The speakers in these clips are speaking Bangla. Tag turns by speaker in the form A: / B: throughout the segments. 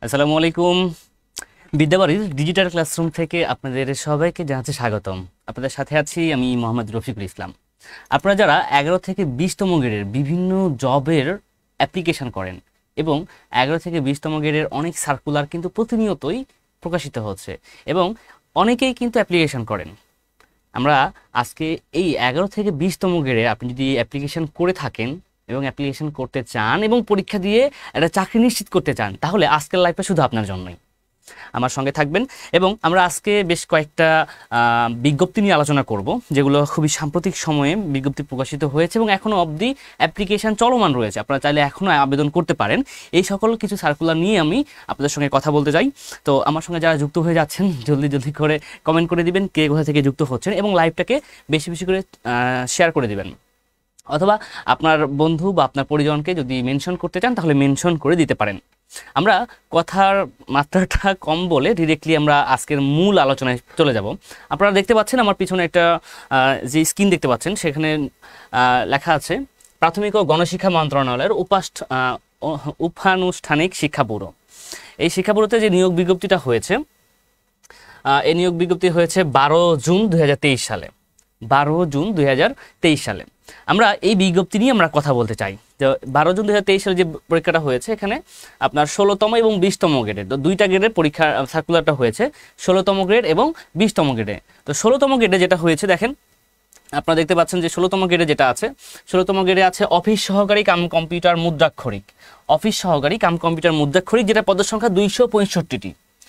A: আসসালামু আলাইকুম। বিদ্যাবাড়ির ডিজিটাল ক্লাসরুম থেকে আপনাদের সবাইকে জানাচ্ছি স্বাগতম। আপনাদের সাথে আছি আমি মোহাম্মদ রফিকুল ইসলাম। আপনারা যারা 11 থেকে 20তম গ্রেডের বিভিন্ন জবের অ্যাপ্লিকেশন করেন এবং 11 থেকে 20তম গ্রেডের অনেক সার্কুলার কিন্তু প্রতিনিয়তই প্রকাশিত হচ্ছে এবং অনেকেই কিন্তু অ্যাপ্লিকেশন করেন। আমরা আজকে এই 11 থেকে 20তম গ্রেডে আপনি যদি অ্যাপ্লিকেশন করে থাকেন এবং অ্যাপ্লিকেশন করতে চান এবং পরীক্ষা দিয়ে একটা চাকরি নিশ্চিত করতে চান, তাহলে আজকের লাইফটা শুধু আপনার জন্যই। আমার সঙ্গে থাকবেন এবং আমরা আজকে বেশ কয়েকটা বিজ্ঞপ্তি নিয়ে আলোচনা করব, যেগুলো খুবই সাম্প্রতিক সময়ে বিজ্ঞপ্তি প্রকাশিত হয়েছে এবং এখনও অবধি অ্যাপ্লিকেশন চলমান রয়েছে। আপনারা চাইলে এখনও আবেদন করতে পারেন। এই সকল কিছু সার্কুলার নিয়ে আমি আপনাদের সঙ্গে কথা বলতে চাই। তো আমার সঙ্গে যারা যুক্ত হয়ে যাচ্ছেন জলদি করে কমেন্ট করে দিবেন কে কোথা থেকে যুক্ত হচ্ছেন এবং লাইভটাকে বেশি করে শেয়ার করে দিবেন, অথবা আপনার বন্ধু বা আপনার পরিজনকে যদি মেনশন করতে চান তাহলে মেনশন করে দিতে পারেন। আমরা কথার মাত্রাটা কম বলে ডিরেক্টলি আমরা আজকের মূল আলোচনায় চলে যাব। আপনারা দেখতে পাচ্ছেন আমার পিছনে একটা যে স্ক্রিন দেখতে পাচ্ছেন, সেখানে লেখা আছে প্রাথমিক ও গণশিক্ষা মন্ত্রণালয়ের উপানুষ্ঠানিক শিক্ষা ব্যুরো। এই শিক্ষা ব্যুরোতে যে নিয়োগ বিজ্ঞপ্তিটা হয়েছে, এই নিয়োগ বিজ্ঞপ্তি হয়েছে 12 জুন 2023 সালে। 12 জুন 2023 সালে আমরা এই বিজ্ঞপ্তি নিয়ে আমরা কথা বলতে চাই। তো 12 জুন 2023 সালে যে পরীক্ষাটা হয়েছে, এখানে আপনার 16তম এবং 20তম গ্রেডের দুইটা গ্রেডের পরীক্ষা সার্কুলারটা হয়েছে, 16তম গ্রেড এবং 20তম গ্রেডে। তো 16তম গ্রেডে যেটা হয়েছে দেখেন, আপনারা দেখতে পাচ্ছেন যে 16তম গ্রেডে যেটা আছে, 16তম গ্রেডে আছে অফিস সহকারী কাম কম্পিউটার মুদ্রাক্ষরিক। অফিস সহকারী কাম কম্পিউটার মুদ্রাক্ষরিক, যেটা পদের সংখ্যা 265টি।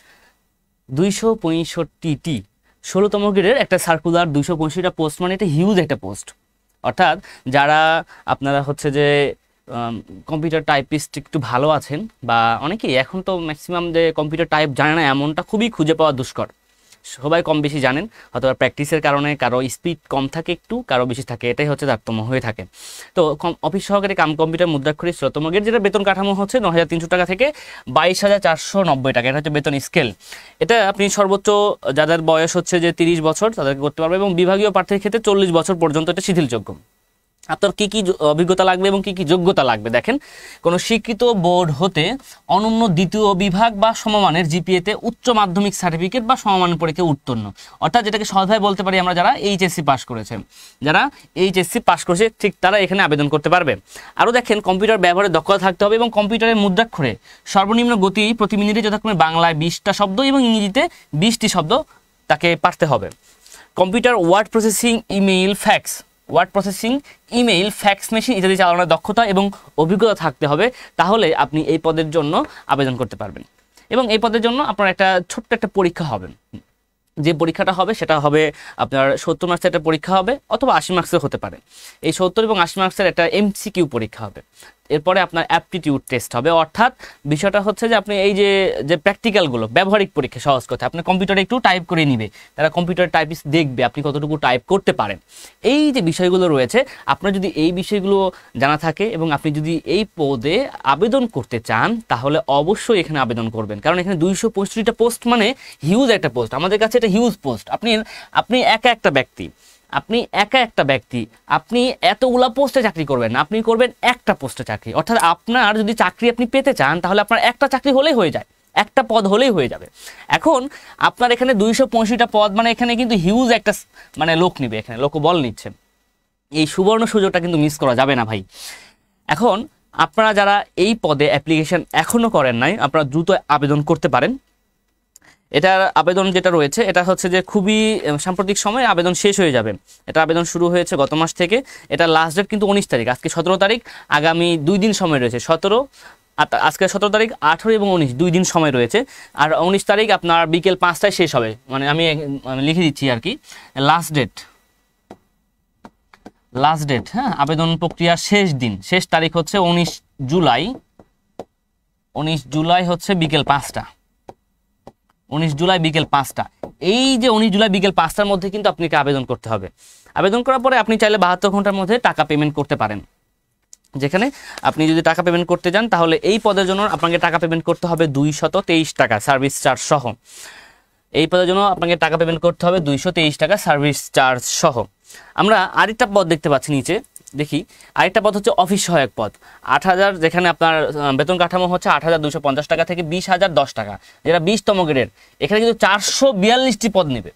A: 265টি 16তম গ্রেডের একটা সার্কুলার, 265টা পোস্ট, মানে এটা হিউজ একটা পোস্ট। অর্থাৎ যারা আপনারা হচ্ছে যে কম্পিউটার টাইপিস্ট একটু ভালো আছেন, বা অনেকেই এখন তো ম্যাক্সিমাম যে কম্পিউটার টাইপ জানে না এমনটা খুবই খুঁজে পাওয়া দুষ্কর। সবাই কম বেশি জানেন, হয়তো প্র্যাকটিসের কারণে কারো স্পিড কম থাকে একটু, কারো বেশি থাকে, এটাই হচ্ছে তারতম্য হয়ে থাকে। তো অফিস সহকারী কাম কম্পিউটার মুদ্রাক্ষরিক 16তম গ্রেড, যেটা বেতন কাঠামো হচ্ছে 9,300 টাকা থেকে 22,490 টাকা। এটা হচ্ছে বেতন স্কেল। এটা আপনি সর্বোচ্চ যাদের বয়স হচ্ছে যে 30 বছর তাদেরকে করতে পারবে এবং বিভাগীয় প্রার্থীর ক্ষেত্রে 40 বছর পর্যন্ত এটা শিথিলযোগ্য। আপনার কী কী অভিজ্ঞতা লাগবে এবং কী কী যোগ্যতা লাগবে দেখেন, কোনো স্বীকৃত বোর্ড হতে অনন্য দ্বিতীয় বিভাগ বা সমমানের জিপিএতে উচ্চ মাধ্যমিক সার্টিফিকেট বা সমমানের পরীক্ষায় উত্তীর্ণ, অর্থাৎ যেটাকে সহজভাবে বলতে পারি আমরা যারা এইচএসসি পাস করেছে, যারা এইচএসসি পাস করেছে ঠিক তারা এখানে আবেদন করতে পারবে। আরও দেখেন, কম্পিউটার ব্যবহারে দক্ষতা থাকতে হবে এবং কম্পিউটারের মুদ্রাক্ষরে সর্বনিম্ন গতি প্রতি মিনিটে যথাক্রমে বাংলায় 20টা শব্দ এবং ইংরেজিতে 20টি শব্দ তাকে পারতে হবে। Computer word processing, email, fax machine ইত্যাদি চালানোর দক্ষতা এবং অভিজ্ঞতা থাকতে হবে, তাহলে আপনি এই পদের জন্য আবেদন করতে পারবেন। এবং এই পদের জন্য আপনার একটা ছোট্ট একটা পরীক্ষা হবে। যে পরীক্ষাটা হবে সেটা হবে আপনার 70 মার্কসের একটা পরীক্ষা হবে, অথবা 80 মার্কসের হতে পারে। এই 70 এবং 80 মার্কসের একটা এমসিকিউ পরীক্ষা হবে। এরপরে আপনার অ্যাপটিটিউড টেস্ট হবে, অর্থাৎ বিষয়টা হচ্ছে যে আপনি এই যে প্র্যাকটিক্যালগুলো, ব্যবহারিক পরীক্ষা সহজ কথা, আপনার কম্পিউটারে একটু টাইপ করে নিবে, তারা কম্পিউটার টাইপিস্ট দেখবে আপনি কতটুকু টাইপ করতে পারেন। এই যে বিষয়গুলো রয়েছে, আপনার যদি এই বিষয়গুলো জানা থাকে এবং আপনি যদি এই পদে আবেদন করতে চান, তাহলে অবশ্যই এখানে আবেদন করবেন, কারণ এখানে 265টা পোস্ট মানে হিউজ একটা পোস্ট। আমাদের কাছে এটা হিউজ পোস্ট। আপনি একা একটা ব্যক্তি, আপনি এতগুলা পোস্টে চাকরি করবেন না, আপনি করবেন একটা পোস্টে চাকরি। অর্থাৎ আপনার যদি চাকরি আপনি পেতে চান, তাহলে আপনার একটা চাকরি হলেই হয়ে যায়, একটা পদ হলেই হয়ে যাবে। এখন আপনার এখানে 265টা পদ, মানে এখানে কিন্তু হিউজ একটা মানে লোক নিবে, এখানে লোকবল নিচ্ছে। এই সুবর্ণ সুযোগটা কিন্তু মিস করা যাবে না ভাই। এখন আপনারা যারা এই পদে অ্যাপ্লিকেশন এখনও করেন নাই, আপনারা দ্রুত আবেদন করতে পারেন। এটার আবেদন যেটা রয়েছে, এটা হচ্ছে যে খুবই সাম্প্রতিক সময়ে আবেদন শেষ হয়ে যাবে। এটা আবেদন শুরু হয়েছে গত মাস থেকে। এটা লাস্ট ডেট কিন্তু 19 তারিখ, আজকে 17 তারিখ, আগামী 2 দিন সময় রয়েছে। আজকে 17 তারিখ, 18 এবং 19 2 দিন সময় রয়েছে। আর 19 তারিখ আপনার বিকেল 5টায় শেষ হবে, মানে আমি লিখে দিচ্ছি আর কি, লাস্ট ডেট। হ্যাঁ, আবেদন প্রক্রিয়ার শেষ তারিখ হচ্ছে 19 জুলাই হচ্ছে বিকেল 5টা। 19 জুলাই বিকেল 5টা। এই যে 19 জুলাই বিকেল 5টার মধ্যে কিন্তু আপনাকে আবেদন করতে হবে। আবেদন করার পরে আপনি চাইলে 72 ঘন্টার মধ্যে টাকা পেমেন্ট করতে পারেন। যেখানে আপনি যদি টাকা পেমেন্ট করতে যান, তাহলে এই পদের জন্য আপনাকে টাকা পেমেন্ট করতে হবে 223 টাকা সার্ভিস চার্জ সহ। এই পদের জন্য আপনাকে টাকা পেমেন্ট করতে হবে 223 টাকা সার্ভিস চার্জ সহ। আমরা আরেকটা পদ দেখতে পাচ্ছি নিচে, দেখি আরেকটা পদ হচ্ছে অফিস সহায়ক পদ 8,000, যেখানে আপনার বেতন কাঠামো হচ্ছে 8,250 টাকা থেকে 20,010 টাকা, যেটা 20তম গ্রেডের। এখানে কিন্তু 442টি পদ নেবে,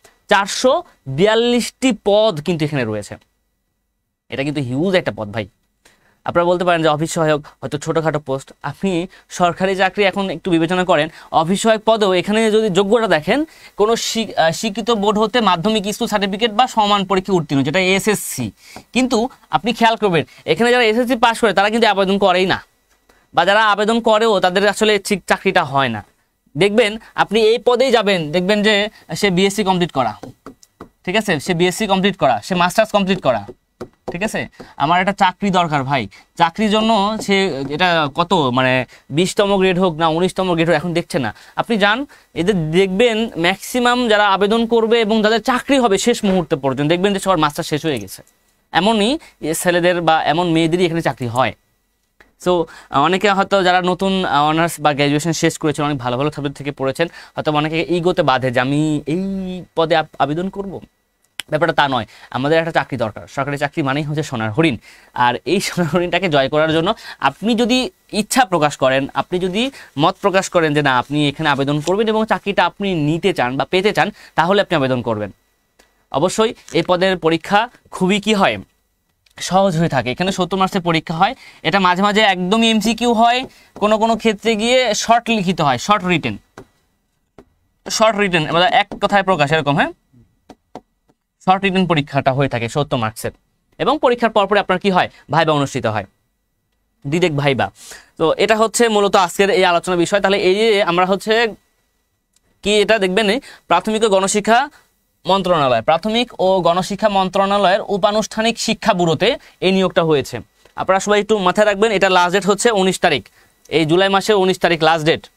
A: 442টি পদ কিন্তু এখানে রয়েছে। এটা কিন্তু হিউজ একটা পদ ভাই। আপনারা বলতে পারেন যে অফিস সহায়ক হয়তো ছোটোখাটো পোস্ট, আপনি সরকারি চাকরি এখন একটু বিবেচনা করেন, অফিস সহায়ক পদেও এখানে যদি যোগ্যতা দেখেন, কোনো স্বীকৃত বোর্ড হতে মাধ্যমিক স্কুল সার্টিফিকেট বা সমান পরীক্ষা উত্তীর্ণ, যেটা এসএসসি। কিন্তু আপনি খেয়াল করবেন এখানে যারা এসএসসি পাস করে তারা কিন্তু আবেদন করেই না, বা যারা আবেদন করেও তাদের আসলে ঠিক চাকরিটা হয় না। দেখবেন আপনি এই পদেই যাবেন, দেখবেন যে সে বিএসসি কমপ্লিট করা, ঠিক আছে, সে বিএসসি কমপ্লিট করা, সে মাস্টার্স কমপ্লিট করা, ঠিক আছে, আমার একটা চাকরি দরকার ভাই। চাকরির জন্য সে এটা কত মানে 20তম গ্রেড হোক না 19তম গ্রেড হোক এখন দেখছে না। আপনি যান, এদের দেখবেন ম্যাক্সিমাম যারা আবেদন করবে এবং যাদের চাকরি হবে শেষ মুহূর্তে পর্যন্ত, দেখবেন যে সবার মাস্টার শেষ হয়ে গেছে। এমনই ছেলেদের বা এমন মেয়েদেরই এখানে চাকরি হয়। সো অনেকে হয়তো যারা নতুন অনার্স বা গ্র্যাজুয়েশন শেষ করেছেন, অনেক ভালো ভালো সাবজেক্ট থেকে পড়েছেন, হয়তো অনেকে ইগোতে বাধে যে আমি এই পদে আবেদন করব। ব্যাপারটা তা নয়, আমাদের একটা চাকরি দরকার। সরকারি চাকরি মানেই হচ্ছে সোনার হরিণ। আর এই সোনার হরিণটাকে জয় করার জন্য আপনি যদি ইচ্ছা প্রকাশ করেন, আপনি যদি মত প্রকাশ করেন যে না আপনি এখানে আবেদন করবেন এবং চাকরিটা আপনি নিতে চান বা পেতে চান, তাহলে আপনি আবেদন করবেন। অবশ্যই এই পদের পরীক্ষা খুবই কি হয়, সহজ হয়ে থাকে। এখানে 70 মার্কসের পরীক্ষা হয়, এটা মাঝে মাঝে একদমই এমসিকিউ হয়, কোনো কোনো ক্ষেত্রে গিয়ে শর্ট লিখিত হয়, শর্ট রিটেন, এক কথায় প্রকাশ, এরকম। হ্যাঁ, শর্ট রিটেন পরীক্ষাটা হয়ে থাকে 70 মার্কসের, এবং পরীক্ষার পরপরে আপনার কি হয়, ভাইবা অনুষ্ঠিত হয়, ডিরেক্ট ভাইবা। তো এটা হচ্ছে মূলত আজকের এই আলোচনার বিষয়। তাহলে এই যে আমরা হচ্ছে কি এটা দেখবেন, প্রাথমিক ও গণশিক্ষা মন্ত্রণালয়, প্রাথমিক ও গণশিক্ষা মন্ত্রণালয়ের উপানুষ্ঠানিক শিক্ষা ব্যুরোতে এই নিয়োগটা হয়েছে। আপনারা সবাই একটু মাথায় রাখবেন, এটা লাস্ট ডেট হচ্ছে 19 তারিখ, এই জুলাই মাসের 19 তারিখ লাস্ট ডেট।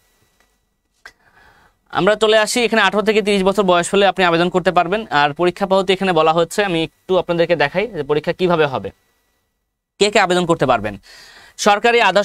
A: আমরা চলে আসি এখানে 18 থেকে 30 বছর বয়স হলে আপনি আবেদন করতে পারবেন। আর পরীক্ষা পদ্ধতি এখানে বলা হচ্ছে, আমি একটু আপনাদেরকে দেখাই যে পরীক্ষা কিভাবে হবে, কে কে আবেদন করতে পারবেন। সরকারি, আধা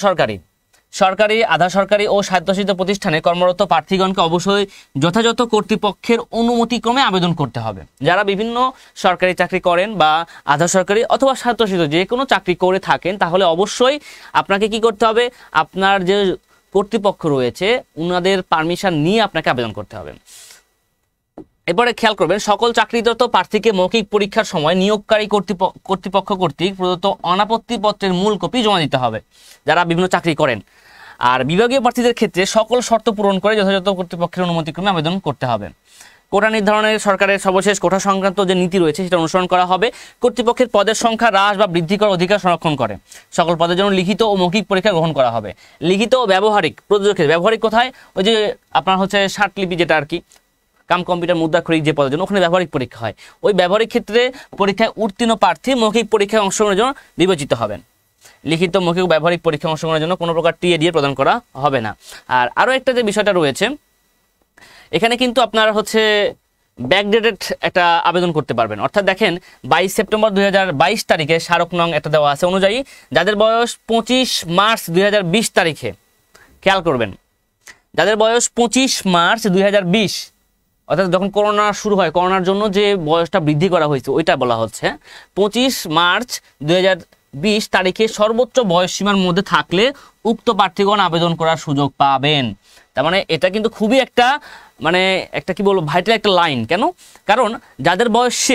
A: সরকারি ও স্বায়ত্তশাসিত প্রতিষ্ঠানে কর্মরত প্রার্থীগণকে অবশ্যই যথাযথ কর্তৃপক্ষের অনুমতিক্রমে আবেদন করতে হবে। যারা বিভিন্ন সরকারি চাকরি করেন বা আধা সরকারি অথবা স্বায়ত্তশাসিত যে কোনো চাকরি করে থাকেন, তাহলে অবশ্যই আপনাকে কি করতে হবে, আপনার যে কর্তৃপক্ষ রয়েছে উনাদের পারমিশন নিয়ে আপনাকে আবেদন করতে হবে। এরপরে খেয়াল করবেন, সকল চাকরিরত প্রার্থীকে মৌখিক পরীক্ষার সময় নিয়োগকারী কর্তৃপক্ষ কর্তৃক প্রদত্ত অনাপত্তি পত্রের মূল কপি জমা দিতে হবে, যারা বিভিন্ন চাকরি করেন। আর বিভাগীয় প্রার্থীদের ক্ষেত্রে সকল শর্ত পূরণ করে যথাযথ কর্তৃপক্ষের অনুমতিক্রমে আবেদন করতে হবে। কোটা নির্ধারণের সরকারের সর্বশেষ কোটা সংক্রান্ত যে নীতি রয়েছে সেটা অনুসরণ করা হবে। কর্তৃপক্ষের পদের সংখ্যা হ্রাস বা বৃদ্ধি করার অধিকার সংরক্ষণ করে। সকল পদের জন্য লিখিত ও মৌখিক পরীক্ষা গ্রহণ করা হবে। লিখিত ও ব্যবহারিক প্রযোজকের, ব্যবহারিক কোথায়, ওই যে আপনার হচ্ছে ষাটলিপি যেটা আর কি, কাম কম্পিউটার মুদ্রাক্ষরিক যে পদের জন্য ওখানে ব্যবহারিক পরীক্ষা হয়, ওই ব্যবহারিক ক্ষেত্রে পরীক্ষায় উত্তীর্ণ প্রার্থী মৌখিক পরীক্ষায় অংশগ্রহণের জন্য বিবেচিত হবেন। লিখিত, মৌখিক, ব্যবহারিক পরীক্ষায় অংশগ্রহণের জন্য কোনো প্রকার টিএ প্রদান করা হবে না। আর আরও একটা যে বিষয়টা রয়েছে, এখানে কিন্তু আপনার হচ্ছে ব্যাকডেটেড একটা আবেদন করতে পারবেন। অর্থাৎ দেখেন 22 সেপ্টেম্বর 2022 তারিখে স্মারক নং একটা দেওয়া আছে অনুযায়ী যাদের বয়স 25 মার্চ 2020 তারিখে, খেয়াল করবেন, যাদের বয়স 25 মার্চ 2020, অর্থাৎ যখন করোনা শুরু হয়, করোনার জন্য যে বয়সটা বৃদ্ধি করা হয়েছে ওইটা বলা হচ্ছে, 25 মার্চ 2020 তারিখে সর্বোচ্চ বয়স সীমার মধ্যে থাকলে উক্ত প্রার্থীগণ আবেদন করার সুযোগ পাবেন। তার মানে এটা কিন্তু খুবই একটা মানে একটা কি বলবো ভাইটাল একটা লাইন। কেন? কারণ যাদের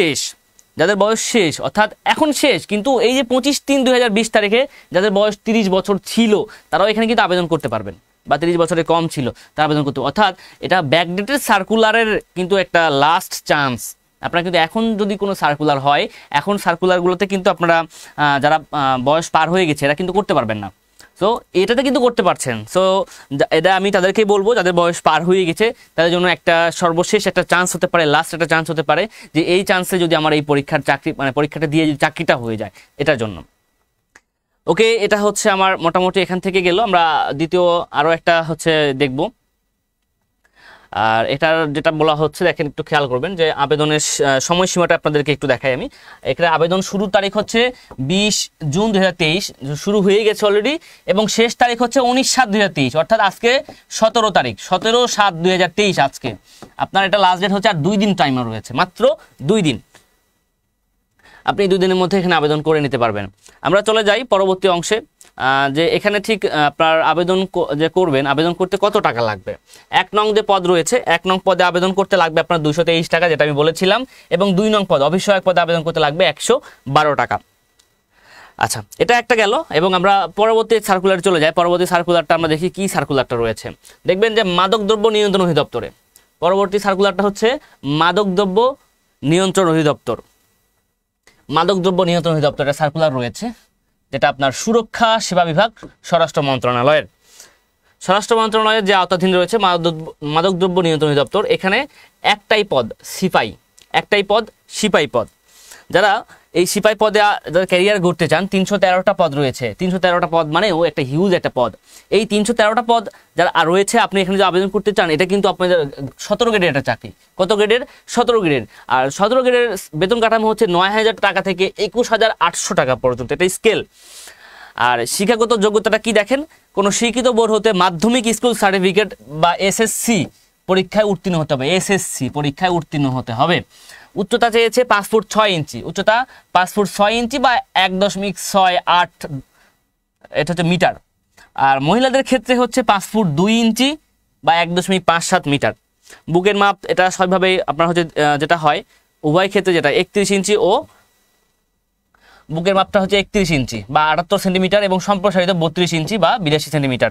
A: বয়স শেষ অর্থাৎ এখন শেষ, কিন্তু এই যে 25/3/2020 তারিখে যাদের বয়স 30 বছর ছিল তারাও এখানে কিন্তু আবেদন করতে পারবেন, বা 30 বছরের কম ছিল তারা আবেদন করতে। অর্থাৎ এটা ব্যাকডেটেড সার্কুলারের কিন্তু একটা লাস্ট চান্স। আপনারা কিন্তু এখন যদি কোনো সার্কুলার হয়, এখন সার্কুলারগুলোতে কিন্তু আপনারা যারা বয়স পার হয়ে গেছে এরা কিন্তু করতে পারবেন না। সো এটাতে কিন্তু করতে পারছেন। সো এটা আমি তাদেরকেই বলবো যাদের বয়স পার হয়ে গেছে তাদের জন্য একটা সর্বশেষ একটা চান্স হতে পারে, লাস্ট একটা চান্স হতে পারে যে এই চান্সে যদি আমার এই পরীক্ষাটা দিয়ে যদি চাকরিটা হয়ে যায়, এটার জন্য। ওকে, এটা হচ্ছে আমার মোটামুটি এখান থেকে গেল। আমরা দ্বিতীয় আরও একটা হচ্ছে দেখব। আর এটার যেটা বলা হচ্ছে দেখেন, একটু খেয়াল করবেন যে আবেদনের সময়সীমাটা আপনাদেরকে একটু দেখাই আমি। এখানে আবেদন শুরুর তারিখ হচ্ছে 20 জুন 2023, শুরু হয়ে গেছে অলরেডি, এবং শেষ তারিখ হচ্ছে 19/7/2023, অর্থাৎ আজকে 17 তারিখ, 17/7/2023 আজকে আপনার এটা লাস্ট ডেট হচ্ছে। আর 2 দিন টাইম রয়েছে, মাত্র 2 দিন। আপনি 2 দিনের মধ্যে এখানে আবেদন করে নিতে পারবেন। আমরা চলে যাই পরবর্তী অংশে, যে এখানে ঠিক আপনার আবেদন যে করবেন, আবেদন করতে কত টাকা লাগবে। 1 নং যে পদ রয়েছে, 1 নং পদে আবেদন করতে লাগবে আপনার 223 টাকা, যেটা আমি বলেছিলাম, এবং 2 নং পদ অফিসসহায়ক পদে আবেদন করতে লাগবে 112 টাকা। আচ্ছা, এটা একটা গেল, এবং আমরা পরবর্তী সার্কুলার চলে যাই। পরবর্তী সার্কুলারটা আমরা দেখি কি সার্কুলারটা রয়েছে। দেখবেন যে মাদকদ্রব্য নিয়ন্ত্রণ অধিদপ্তরে পরবর্তী সার্কুলারটা হচ্ছে মাদকদ্রব্য নিয়ন্ত্রণ অধিদপ্তর। মাদকদ্রব্য নিয়ন্ত্রণ অধিদপ্তরের সার্কুলার রয়েছে, যেটা আপনার সুরক্ষা সেবা বিভাগ, স্বরাষ্ট্র মন্ত্রণালয়ের যে আওতাধীন রয়েছে মাদকদ্রব্য নিয়ন্ত্রণ অধিদপ্তর। এখানে একটাই পদ সিপাহী পদ। যারা এই সিপাহী পদে যারা ক্যারিয়ার গড়তে চান, 313টা পদ রয়েছে। 313টা পদ মানেও একটা হিউজ একটা পদ। এই 313টা পদ যারা রয়েছে, আপনি এখানে যে আবেদন করতে চান, এটা কিন্তু আপনাদের 17 গ্রেডের একটা চাকরি। কত গ্রেডের? 17 গ্রেডের। আর 17 গ্রেডের বেতন কাঠামো হচ্ছে 9,000 টাকা থেকে 21,800 টাকা পর্যন্ত, এটা স্কেল। আর শিক্ষাগত যোগ্যতাটা কি দেখেন, কোনো শিক্ষিত বোর্ড হতে মাধ্যমিক স্কুল সার্টিফিকেট বা এসএসসি পরীক্ষায় উত্তীর্ণ হতে হবে। এসএসসি পরীক্ষায় উত্তীর্ণ হতে হবে। উচ্চতা চেয়েছে 5 ফুট 6 ইঞ্চি, উচ্চতা 5 ফুট 6 ইঞ্চি বা 1.68 এটা হচ্ছে মিটার। আর মহিলাদের ক্ষেত্রে হচ্ছে 5 ফুট 2 ইঞ্চি বা 1.57 মিটার। বুকের মাপ এটা সবভাবেই আপনার হচ্ছে যেটা হয় উভয় ক্ষেত্রে, যেটা 31 ইঞ্চি ও বুকের মাপটা হচ্ছে 31 ইঞ্চি বা 78 সেন্টিমিটার, এবং সম্প্রসারিত 32 ইঞ্চি বা 82 সেন্টিমিটার।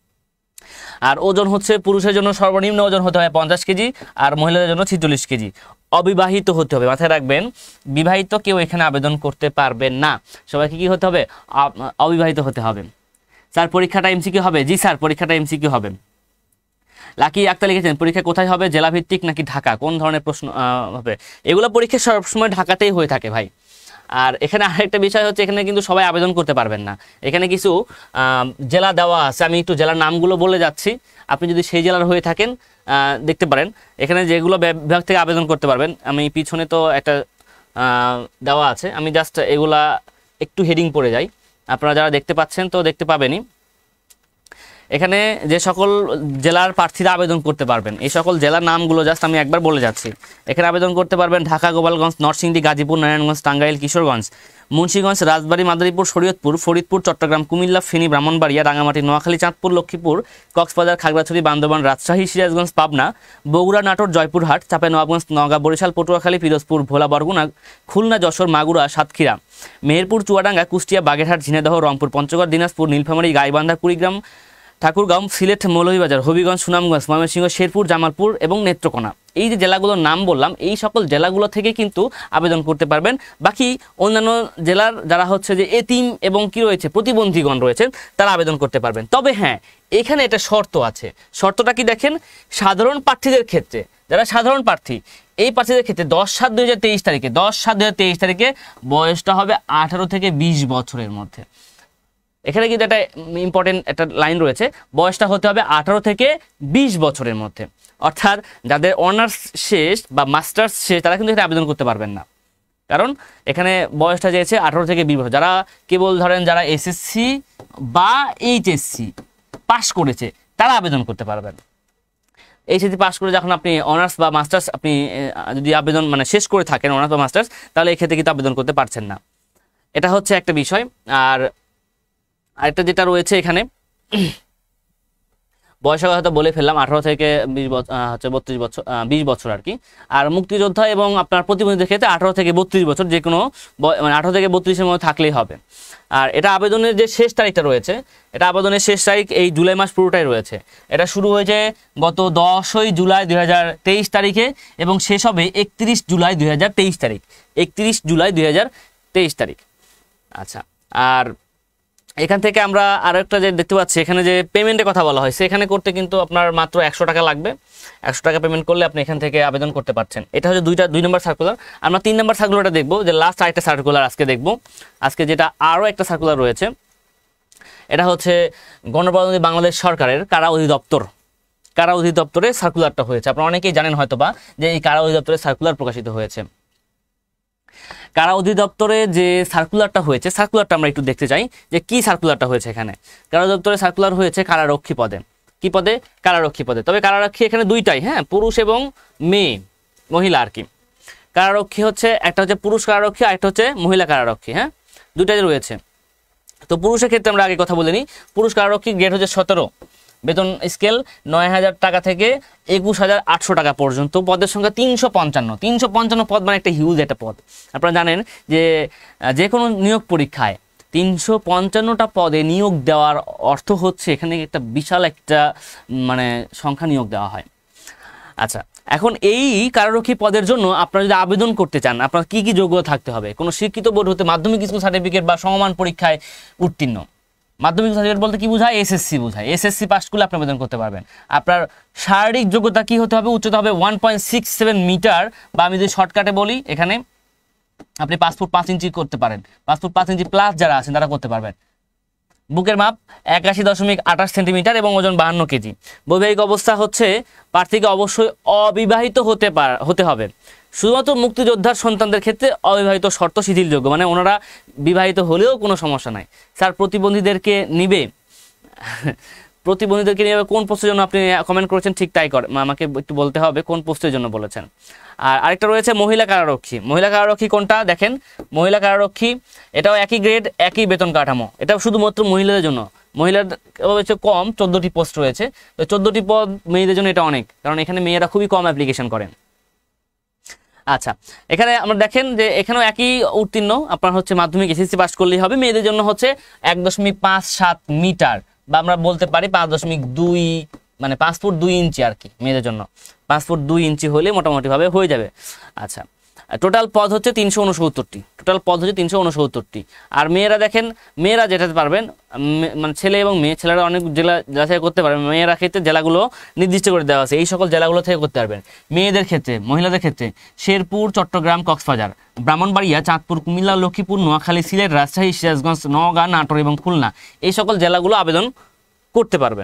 A: আর ওজন হচ্ছে পুরুষের জন্য সর্বনিম্ন ওজন হতে হয় 50 কেজি, আর মহিলাদের জন্য 46 কেজি। অবিবাহিত হতে হবে, মাথায় রাখবেন, বিবাহিত কেউ এখানে আবেদন করতে পারবেন না। সবাইকে কি হতে হবে? অবিবাহিত হতে হবে। স্যার পরীক্ষাটা এমসিকিউ হবে? জি স্যার, পরীক্ষাটা এমসিকিউ হবে। লাকি আক্তার লিখেছেন, পরীক্ষা কোথায় হবে, জেলা ভিত্তিক নাকি ঢাকা, কোন ধরনের প্রশ্ন হবে? এগুলো পরীক্ষা সবসময় ঢাকাতেই হয়ে থাকে ভাই। আর এখানে আরেকটা বিষয় হচ্ছে, এখানে কিন্তু সবাই আবেদন করতে পারবেন না। এখানে কিছু জেলা দেওয়া আছে, আমি একটু জেলার নামগুলো বলে যাচ্ছি। আপনি যদি সেই জেলার হয়ে থাকেন দেখতে পারেন, এখানে যেগুলো বিভাগ থেকে আবেদন করতে পারবেন। আমি পিছনে তো একটা দেওয়া আছে, আমি জাস্ট এগুলা একটু হেডিং পড়ে যাই। আপনারা যারা দেখতে পাচ্ছেন তো দেখতে পাবেনই। এখানে যে সকল জেলার প্রার্থীরা আবেদন করতে পারবেন, এই সকল জেলার নামগুলো জাস্ট আমি একবার বলে যাচ্ছি। এখানে আবেদন করতে পারবেন ঢাকা, গোপালগঞ্জ, নরসিংদী, গাজীপুর, নারায়ণগঞ্জ, টাঙ্গাইল, কিশোরগঞ্জ, মুন্সিগঞ্জ, রাজবাড়ী, মাদারীপুর, শরীয়তপুর, ফরিদপুর, চট্টগ্রাম, কুমিল্লা, ফেনী, ব্রাহ্মণবাড়িয়া, রাঙামাটি, নোয়াখালী, চাঁদপুর, লক্ষ্মীপুর, কক্সবাজার, খাগড়াছড়ি, বান্দরবান, রাজশাহী, সিরাজগঞ্জ, পাবনা, বগুড়া, নাটোর, জয়পুরহাট, চাঁপাইনবাবগঞ্জ, নওগাঁ, বরিশাল, পটুয়াখালী, পিরোজপুর, ভোলা, বরগুনা, খুলনা, যশোর, মাগুরা, সাতক্ষীরা, মেহেরপুর, চুয়াডাঙ্গা, কুষ্টিয়া, বাগেরহাট, ঝিনাইদহ, রংপুর, পঞ্চগড়, দিনাজপুর, নীলফামারী, গাইবান্ধা, কুড়িগ্রাম, ঠাকুরগাঁও, সিলেট, মৌলভীবাজার, হবিগঞ্জ, সুনামগঞ্জ, ময়মনসিংহ, শেরপুর, জামালপুর এবং নেত্রকোনা। এই যে জেলাগুলোর নাম বললাম, এই সকল জেলাগুলো থেকে কিন্তু আবেদন করতে পারবেন। বাকি অন্যান্য জেলার যারা হচ্ছে যে এতিম এবং কি রয়েছে প্রতিবন্ধীগণ রয়েছেন, তারা আবেদন করতে পারবেন। তবে হ্যাঁ, এখানে একটা শর্ত আছে। শর্তটা কি দেখেন, সাধারণ প্রার্থীদের ক্ষেত্রে, যারা সাধারণ প্রার্থী, এই প্রার্থীদের ক্ষেত্রে 10/7/2023 তারিখে 10/7/2023 তারিখে বয়সটা হবে 18 থেকে 20 বছরের মধ্যে। এখানে কিন্তু একটা ইম্পর্টেন্ট একটা লাইন রয়েছে, বয়সটা হতে হবে 18 থেকে 20 বছরের মধ্যে। অর্থাৎ যাদের অনার্স শেষ বা মাস্টার্স শেষ, তারা কিন্তু এখানে আবেদন করতে পারবেন না, কারণ এখানে বয়সটা চেয়েছে 18 থেকে 20 বছর। যারা কেবল ধরেন যারা এসএসসি বা এইচএসসি পাস করেছে, তারা আবেদন করতে পারবেন। এইচএসসি পাস করে যখন আপনি অনার্স বা মাস্টার্স আপনি যদি আবেদন মানে শেষ করে থাকেন অনার্স বা মাস্টার্স, তাহলে এই ক্ষেত্রে কিন্তু আবেদন করতে পারছেন না। এটা হচ্ছে একটা বিষয়। আর আরেকটা যেটা রয়েছে এখানে, বয়সের কথা বলে ফেললাম, 18 থেকে 20 বছর হচ্ছে 32 বছর 20 বছর আর কি। আর মুক্তিযোদ্ধা এবং আপনার প্রতিবন্ধীদের ক্ষেত্রে 18 থেকে 32 বছর, যে কোনো মানে 18 থেকে 32-এর মধ্যে থাকলেই হবে। আর এটা আবেদনের যে শেষ তারিখটা রয়েছে, এটা আবেদনের শেষ তারিখ এই জুলাই মাস পুরোটাই রয়েছে। এটা শুরু হয়েছে গত 10 জুলাই 2023 তারিখে এবং শেষ হবে 31 জুলাই 2023 তারিখ। 31 জুলাই 2023 তারিখ। আচ্ছা, আর এখান থেকে আমরা আরো একটা যে দেখতে পাচ্ছি, এখানে যে পেমেন্টের কথা বলা হয়েছে, এখানে করতে কিন্তু আপনার মাত্র 100 টাকা লাগবে। 100 টাকা পেমেন্ট করলে আপনি এখান থেকে আবেদন করতে পারছেন। এটা হচ্ছে 2 নম্বর সার্কুলার। আমরা 3 নম্বর সার্কুলারটা দেখবো, যে লাস্ট আরেকটা সার্কুলার আজকে দেখবো। আজকে যেটা আরও একটা সার্কুলার রয়েছে, এটা হচ্ছে গণপ্রজাতন্ত্রী বাংলাদেশ সরকারের কারা অধিদপ্তরে সার্কুলারটা হয়েছে। আপনারা অনেকেই জানেন হয়তোবা যে এই কারা অধিদপ্তরে সার্কুলার প্রকাশিত হয়েছে। কারা অধিদপ্তরে যে সার্কুলারটা হয়েছে, সার্কুলারটা আমরা একটু দেখতে চাই যে কি সার্কুলারটা হয়েছে। এখানে কারা অধিদপ্তরে সার্কুলার হয়েছে কারারক্ষী পদে। কি পদে? কারারক্ষী পদে। তবে কারারক্ষী এখানে দুইটাই, হ্যাঁ, পুরুষ এবং মেয়ে, মহিলা আর কি। কারারক্ষী হচ্ছে একটা হচ্ছে পুরুষ কারারক্ষী আর একটা হচ্ছে মহিলা কারারক্ষী। হ্যাঁ, দুটাই রয়েছে। তো পুরুষের ক্ষেত্রে আমরা আগে কথা বলে নিই। পুরুষ কারারক্ষী গ্রেড হচ্ছে 17, বেতন স্কেল 9,000 টাকা থেকে 21,800 টাকা পর্যন্ত, পদের সংখ্যা 355। 355 পদ মানে একটা হিউজ একটা পদ। আপনারা জানেন যে কোনো নিয়োগ পরীক্ষায় 355টা পদে নিয়োগ দেওয়ার অর্থ হচ্ছে এখানে একটা বিশাল একটা মানে সংখ্যা নিয়োগ দেওয়া হয়। আচ্ছা, এখন এই কারারক্ষী পদের জন্য আপনারা যদি আবেদন করতে চান, আপনার কি কি যোগ্যতা থাকতে হবে? কোনো শিক্ষিত বোর্ড হতে মাধ্যমিক স্কুল সার্টিফিকেট বা সমমান পরীক্ষায় উত্তীর্ণ। মাধ্যমিক সার্টিফিকেট বলতে কি বোঝায়? এসএসসি বোঝায়। এসএসসি পাস করলে আপনি আবেদন করতে পারবেন। আপনার শারীরিক যোগ্যতা কি হতে হবে? উচ্চতা হবে 1.67 মিটার, বা আমি যদি শর্টকাটে বলি এখানে আপনি 5 ফুট 5 ইঞ্চি করতে পারেন। 5 ফুট 5 ইঞ্চি প্লাস যারা আছেন তারা করতে পারবেন। বুকের মাপ 81.28 সেন্টিমিটার এবং ওজন 52 কেজি। বৈবাহিক অবস্থা হচ্ছে প্রার্থীকে অবশ্যই অবিবাহিত হতে হবে। শুধুমাত্র মুক্তিযোদ্ধার সন্তানদের ক্ষেত্রে অবিবাহিত শর্ত শিথিলযোগ্য, মানে ওনারা বিবাহিত হলেও কোনো সমস্যা নাই। স্যার প্রতিবন্ধীদেরকে নিবে কোন পোস্টের জন্য আপনি কমেন্ট করেছেন, ঠিক তাই আমাকে একটু বলতে হবে কোন পোস্টের জন্য বলেছেন। আর আরেকটা রয়েছে মহিলা কারারক্ষী। মহিলা কারারক্ষী কোনটা দেখেন, মহিলা কারারক্ষী এটাও একই গ্রেড একই বেতন কাঠামো, এটাও শুধুমাত্র মহিলাদের জন্য। মহিলাদের হচ্ছে কম, 14টি পোস্ট রয়েছে। তো 14টি পদ মেয়েদের জন্য এটা অনেক, কারণ এখানে মেয়েরা খুবই কম অ্যাপ্লিকেশন করেন। আচ্ছা, এখানে আমরা দেখেন যে এখানেও একই উত্তীর্ণ, আপনার হচ্ছে মাধ্যমিক এসএসসি পাস করলেই হবে। মেয়েদের জন্য হচ্ছে 1.57 মিটার, বা আমরা বলতে পারি 5.2, মানে 5 ফুট 2 ইঞ্চি আর কি। মেয়েদের জন্য 5 ফুট 2 ইঞ্চি হলে মোটামুটিভাবে হয়ে যাবে। আচ্ছা, টোটাল পদ হচ্ছে 369টি। আর মেয়েরা দেখেন, মেয়েরা যেটাতে পারবেন, মানে ছেলে এবং মেয়ে, ছেলেরা অনেক জেলা যাচাই করতে পারবেন, মেয়েরা ক্ষেত্রে জেলাগুলো নির্দিষ্ট করে দেওয়া আছে, এই সকল জেলাগুলো থেকে করতে পারবেন। মেয়েদের ক্ষেত্রে, মহিলাদের ক্ষেত্রে শেরপুর, চট্টগ্রাম, কক্সবাজার, ব্রাহ্মণবাড়িয়া, চাঁদপুর, কুমিল্লা, লক্ষ্মীপুর, নোয়াখালী, সিলেট, রাজশাহী, সিরাজগঞ্জ, নওগাঁ, নাটোর এবং খুলনা, এই সকল জেলাগুলো আবেদন করতে পারবেন।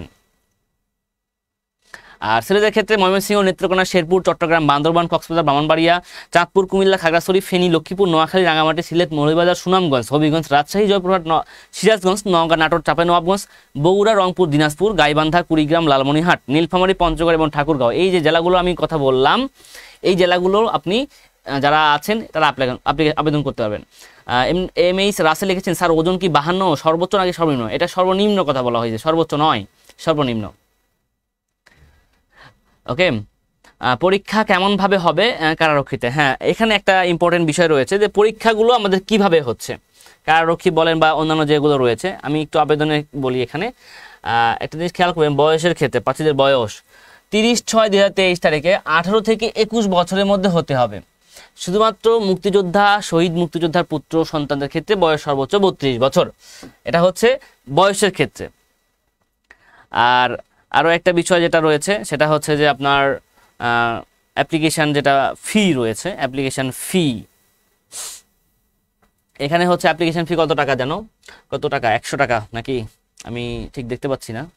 A: আর ছেলেদের ক্ষেত্রে ময়মনসিংহ, নেত্রকোনা, শেরপুর, চট্টগ্রাম, বান্দরবান, কক্সবাজার, ব্রাহ্মণবাড়িয়া, চাঁদপুর, কুমিল্লা, খাগড়াছড়ি, ফেনী, লক্ষ্মীপুর, নোয়াখালী, রাঙামাটি, সিলেট, মৌলভীবাজার, সুনামগঞ্জ, হবিগঞ্জ, রাজশাহী, জয়পুরহাট, সিরাজগঞ্জ, নওগাঁ, নাটোর, চাঁপাইনবাবগঞ্জ, বগুড়া, রংপুর, দিনাজপুর, গাইবান্ধা, কুড়িগ্রাম, লালমনিরহাট, নীলফামারী, পঞ্চগড় এবং ঠাকুরগাঁও, এই যে জেলাগুলো আমি কথা বললাম, এই জেলাগুলো আপনি যারা আছেন তারা আবেদন করতে পারবেন। এমএইচ রাসেল লিখেছেন, স্যার ওজন কি 52 সর্বোচ্চ নাকি সর্বনিম্ন? এটা সর্বনিম্ন কথা বলা হয়েছে, সর্বোচ্চ নয়, সর্বনিম্ন। ওকে, পরীক্ষা কেমন ভাবে হবে কারারক্ষীতে? হ্যাঁ, এখানে একটা ইম্পর্টেন্ট বিষয় রয়েছে যে পরীক্ষাগুলো আমাদের কিভাবে হচ্ছে। কারারক্ষী বলেন বা অন্যান্য যেগুলো রয়েছে, আমি একটু আবেদনে বলি। এখানে একটা জিনিস খেয়াল করবেন, বয়সের ক্ষেত্রে প্রার্থীদের বয়স 30/6/2023 তারিখে 18 থেকে 21 বছরের মধ্যে হতে হবে। শুধুমাত্র মুক্তিযোদ্ধা, শহীদ মুক্তিযোদ্ধার পুত্র সন্তানদের ক্ষেত্রে বয়স সর্বোচ্চ 32 বছর। এটা হচ্ছে বয়সের ক্ষেত্রে। আর আরও একটা বিষয় যেটা রয়েছে সেটা হচ্ছে যে আপনার অ্যাপ্লিকেশান যেটা ফি রয়েছে, অ্যাপ্লিকেশান ফি, এখানে হচ্ছে অ্যাপ্লিকেশান ফি কত টাকা জানো? কত টাকা? 100 টাকা নাকি? আমি ঠিক দেখতে পাচ্ছি না।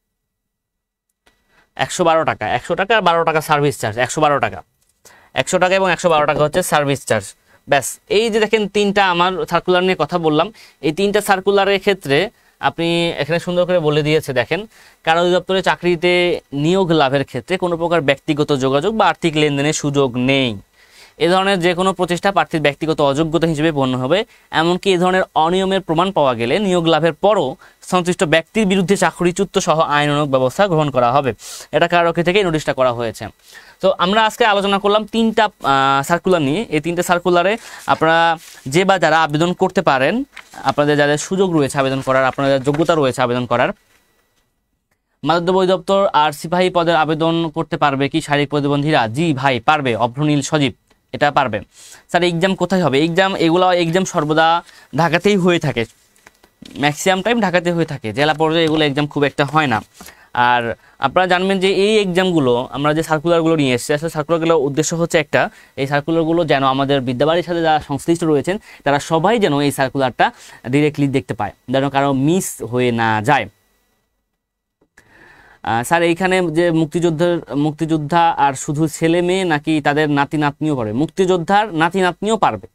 A: 112 টাকা। 100 টাকা আর 12 টাকা সার্ভিস চার্জ। 112 টাকা, 100 টাকা এবং 112 টাকা হচ্ছে সার্ভিস চার্জ। ব্যাস, এই যে দেখেন তিনটা আমার সার্কুলার নিয়ে কথা বললাম, এই তিনটা সার্কুলারের ক্ষেত্রে আপনি এখানে সুন্দর করে বলে দিয়েছে। দেখেন, কারা অধিদপ্তরে চাকরিতে নিয়োগ লাভের ক্ষেত্রে কোনো প্রকার ব্যক্তিগত যোগাযোগ বা আর্থিক লেনদেনের সুযোগ নেই। এ ধরনের যে কোনো প্রচেষ্টা প্রার্থীর ব্যক্তিগত অযোগ্যতা হিসেবে গণ্য হবে। এমনকি এ ধরনের অনিয়মের প্রমাণ পাওয়া গেলে নিয়োগ লাভের পরও সংশ্লিষ্ট ব্যক্তির বিরুদ্ধে চাকরিচ্যুত সহ আইনানুগ ব্যবস্থা গ্রহণ করা হবে। এটা কারারক্ষী থেকে নোটিশটা করা হয়েছে। তো আমরা আজকে আলোচনা করলাম তিনটা সার্কুলার নিয়ে। এই তিনটা সার্কুলারে আপনারা যে বা যারা আবেদন করতে পারেন, আপনাদের যাদের সুযোগ রয়েছে আবেদন করার, আপনাদের যোগ্যতা রয়েছে আবেদন করার, মাদকদ্রব্য অধিদপ্তর আর সিপাহী পদের আবেদন করতে পারবে কি শারীরিক প্রতিবন্ধীরা? জি ভাই পারবে। অভ্রনীল সজীব, এটা পারবে। স্যার এক্সাম কোথায় হবে? এক্সাম সর্বদা ঢাকাতেই হয়ে থাকে, ম্যাক্সিমাম টাইম ঢাকাতে হয়ে থাকে। জেলা পর্যায়ে এগুলো এক্সাম খুব একটা হয় না। আর আপনারা জানবেন যে এই এক্সামগুলো আমরা যে সার্কুলারগুলো নিয়ে এসেছি, আসলে সার্কুলারগুলোর উদ্দেশ্য হচ্ছে একটা, এই সার্কুলারগুলো যেন আমাদের বিদ্যাবাড়ির সাথে যারা সংশ্লিষ্ট রয়েছেন তারা সবাই যেন এই সার্কুলারটা ডিরেক্টলি দেখতে পায়, যেন কারো মিস হয়ে না যায়। স্যার এইখানে যে মুক্তিযোদ্ধা আর শুধু ছেলে মেয়ে নাকি তাদের নাতি নাতনিও পারবে? মুক্তিযোদ্ধার নাতি নাতনিও পারবে।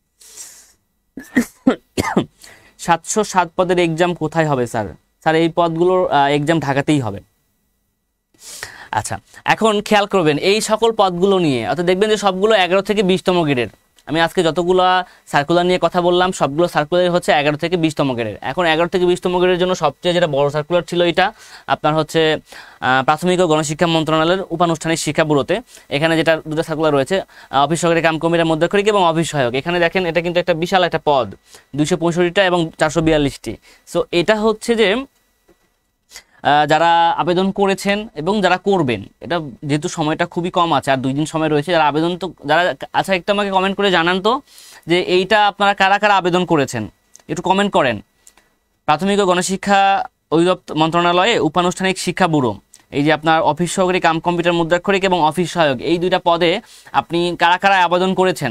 A: 707 পদের এক্সাম কোথায় হবে স্যার? স্যার এই পদগুলোর এক্সাম ঢাকাতেই হবে। আচ্ছা, এখন খেয়াল করবেন এই সকল পদগুলো নিয়ে, অর্থাৎ দেখবেন যে সবগুলো 11 থেকে 20তম গ্রেডের। আমি আজকে যতগুলো সার্কুলার নিয়ে কথা বললাম সবগুলো সার্কুলার হচ্ছে 11 থেকে 20তম গ্রেডের। এখন 11 থেকে 20তম গ্রেডের জন্য সবচেয়ে যেটা বড় সার্কুলার ছিল এটা আপনার হচ্ছে প্রাথমিক ও গণশিক্ষা মন্ত্রণালয়ের উপানুষ্ঠানিক শিক্ষা ব্যুরোতে। এখানে যেটা দুটো সার্কুলার রয়েছে, অফিস সহকারী কাম কমিটির মধ্যক্ষরিক এবং অফিস সহায়ক। এখানে দেখেন এটা কিন্তু একটা বিশাল একটা পদ, 265টা এবং 442টি। সো এটা হচ্ছে যে যারা আবেদন করেছেন এবং যারা করবেন, এটা যেহেতু সময়টা খুবই কম আছে আর 2 দিন সময় রয়েছে, যারা আবেদন তো যারা, আচ্ছা একটু আমাকে কমেন্ট করে জানান তো যে এইটা আপনারা কারা কারা আবেদন করেছেন, একটু কমেন্ট করেন। প্রাথমিক ও গণশিক্ষা অধিদপ্তর মন্ত্রণালয়ে উপানুষ্ঠানিক শিক্ষা ব্যুরো, এই যে আপনার অফিস সহকারী কাম কম্পিউটার মুদ্রাক্ষরিক এবং অফিস সহায়ক, এই 2টা পদে আপনি কারা কারা আবেদন করেছেন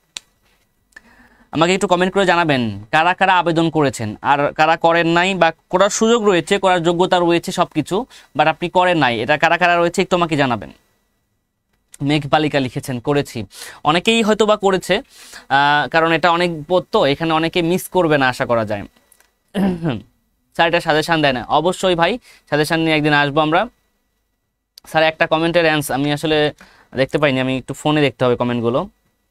A: আমাকে একটু কমেন্ট করে জানাবেন কারা কারা আবেদন করেছেন। আর কারা করেন নাই বা করার সুযোগ রয়েছে, করার যোগ্যতা রয়েছে সব কিছু, বাট আপনি করেন নাই, এটা কারা কারা রয়েছে একটু আমাকে জানাবেন। মেঘবালিকা লিখেছেন করেছি, অনেকেই হয়তো বা করেছে, কারণ এটা অনেক পদ তো, এখানে অনেকে মিস করবে না আশা করা যায়। স্যার এটা সাজেশান দেয় না? অবশ্যই ভাই, সাজেশান নিয়ে একদিন আসবো আমরা। স্যার একটা কমেন্টের অ্যান্সার আমি আসলে দেখতে পাইনি, আমি একটু ফোনে দেখতে হবে কমেন্টগুলো।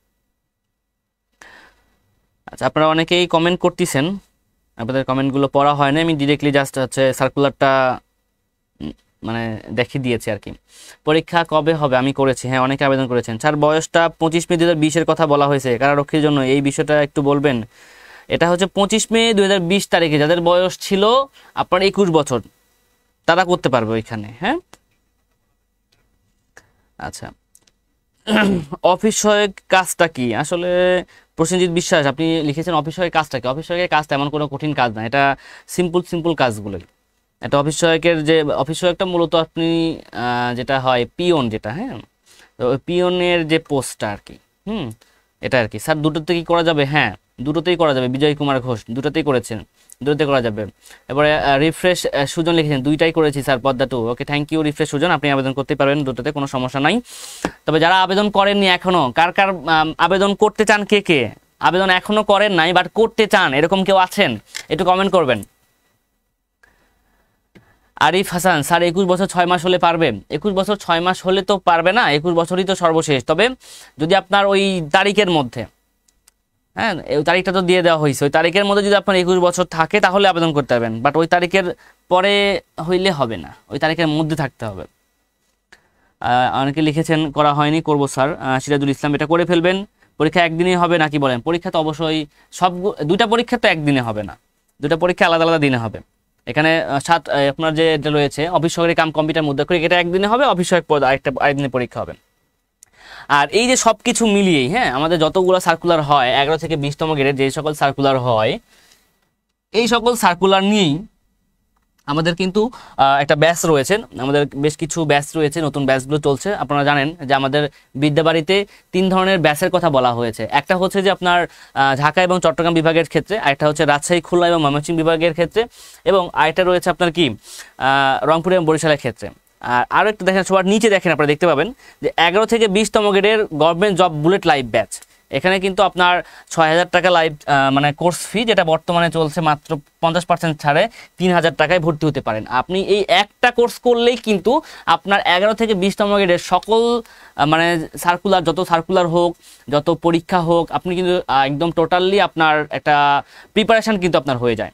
A: আচ্ছা, আপনারা অনেকেই কমেন্ট করতেছেন, আপনাদের কমেন্টগুলো পড়া হয় না, আমি ডিরেক্টলি জাস্ট হচ্ছে সার্কুলারটা মানে দেখিয়ে দিয়েছি আর কি। পরীক্ষা কবে হবে? আমি করেছি, হ্যাঁ অনেকে আবেদন করেছেন। স্যার বয়সটা 25 মে 2020-এর কথা বলা হয়েছে কারারক্ষীর জন্য, এই বিষয়টা একটু বলবেন। এটা হচ্ছে 25 মে 2020 তারিখে যাদের বয়স ছিল আপনার 21 বছর তারা করতে পারবে ওইখানে। হ্যাঁ আচ্ছা, অফিস সহায়ক কাজটা কি আসলে? প্রসেনজিৎ বিশ্বাস আপনি লিখেছেন অফিস সহায়ক কাজটা কি? অফিস সহায়কের কাজটা এমন কোনো কঠিন কাজ না, এটা সিম্পল কাজগুলোই। এটা অফিস সহায়কের যে অফিস সহায়কটা মূলত আপনি যেটা হয় পিওন যেটা, হ্যাঁ তো ওই পিওনের যে পোস্টটা আর কি, এটা আর কি। স্যার দুটোতে কি করা যাবে? হ্যাঁ দুটোতেই করা যাবে, বিজয় কুমার ঘোষ দুটোতেই করেছেন, দুটোতে করা যাবে। এবারে রিফ্রেশ সুজন লিখেছেন 2টাই করেছি sir Padma 2। Okay thank you refresh Sujon, আপনি আবেদন করতে পারবেন দুটোতে, কোনো সমস্যা নাই। তবে যারা আবেদন করেননি এখনো, কার কার আবেদন করতে চান, কে কে আবেদন এখনো করেন নাই বাট করতে চান, এরকম কেউ আছেন? একটু কমেন্ট করবেন। আরিফ হাসান স্যার 21 বছর 6 মাস হলে পারবে? 21 বছর 6 মাস হলে তো পারবে না, 21 বছরই তো সর্বশেষ। তবে যদি আপনার ওই তারিখের মধ্যে, হ্যাঁ ওই তারিখটা তো দিয়ে দেওয়া হয়েছে, ওই তারিখের মধ্যে যদি আপনার 21 বছর থাকে তাহলে আবেদন করতে পারবেন, বাট ওই তারিখের পরে হইলে হবে না, ওই তারিখের মধ্যে থাকতে হবে। অনেকে লিখেছেন করা হয়নি, করবো স্যার। সিরাজুল ইসলাম এটা করে ফেলবেন। পরীক্ষা একদিনই হবে নাকি বলেন? পরীক্ষা তো অবশ্যই সব 2টা পরীক্ষা তো একদিনে হবে না, 2টা পরীক্ষা আলাদা আলাদা দিনে হবে। এখানে আপনার যে এটা রয়েছে অফিস সহকারী কাম কম্পিউটার মুদ্রাক্ষরিক, এটা একদিনে হবে, অফিস সহায়ক পদ আরেকদিনে পরীক্ষা হবে। আর এই যে সব কিছু মিলিয়েই, হ্যাঁ আমাদের যতগুলো সার্কুলার হয় 11 থেকে 20তম গ্রেডের যে সকল সার্কুলার হয়, এই সকল সার্কুলার নিয়েই আমাদের কিন্তু একটা ব্যাচ রয়েছে, আমাদের বেশ কিছু ব্যাচ রয়েছে, নতুন ব্যাচগুলো চলছে। আপনারা জানেন যে আমাদের বিদ্যাবাড়িতে 3 ধরনের ব্যাচের কথা বলা হয়েছে। একটা হচ্ছে যে আপনার ঢাকা এবং চট্টগ্রাম বিভাগের ক্ষেত্রে, আরেকটা হচ্ছে রাজশাহী, খুলনা এবং ময়মনসিংহ বিভাগের ক্ষেত্রে, এবং আরেকটা রয়েছে আপনার কি রংপুর এবং বরিশালের ক্ষেত্রে। আর আরও একটু দেখেন, সবার নিচে দেখেন আপনারা দেখতে পাবেন যে 11 থেকে 20তম গ্রেডের government job bullet live batch. এখানে কিন্তু আপনার 6000 টাকা লাইভ মানে কোর্স ফি, যেটা বর্তমানে চলছে মাত্র 50% ছাড়ে 3000 টাকায় ভর্তি হতে পারেন। আপনি এই একটা কোর্স করলেই কিন্তু আপনার 11 থেকে 20তম গ্রেডের সকল মানে সার্কুলার, যত সার্কুলার হোক, যত পরীক্ষা হোক, আপনি কিন্তু একদম টোটালি আপনার একটা প্রিপারেশন কিন্তু আপনার হয়ে যায়।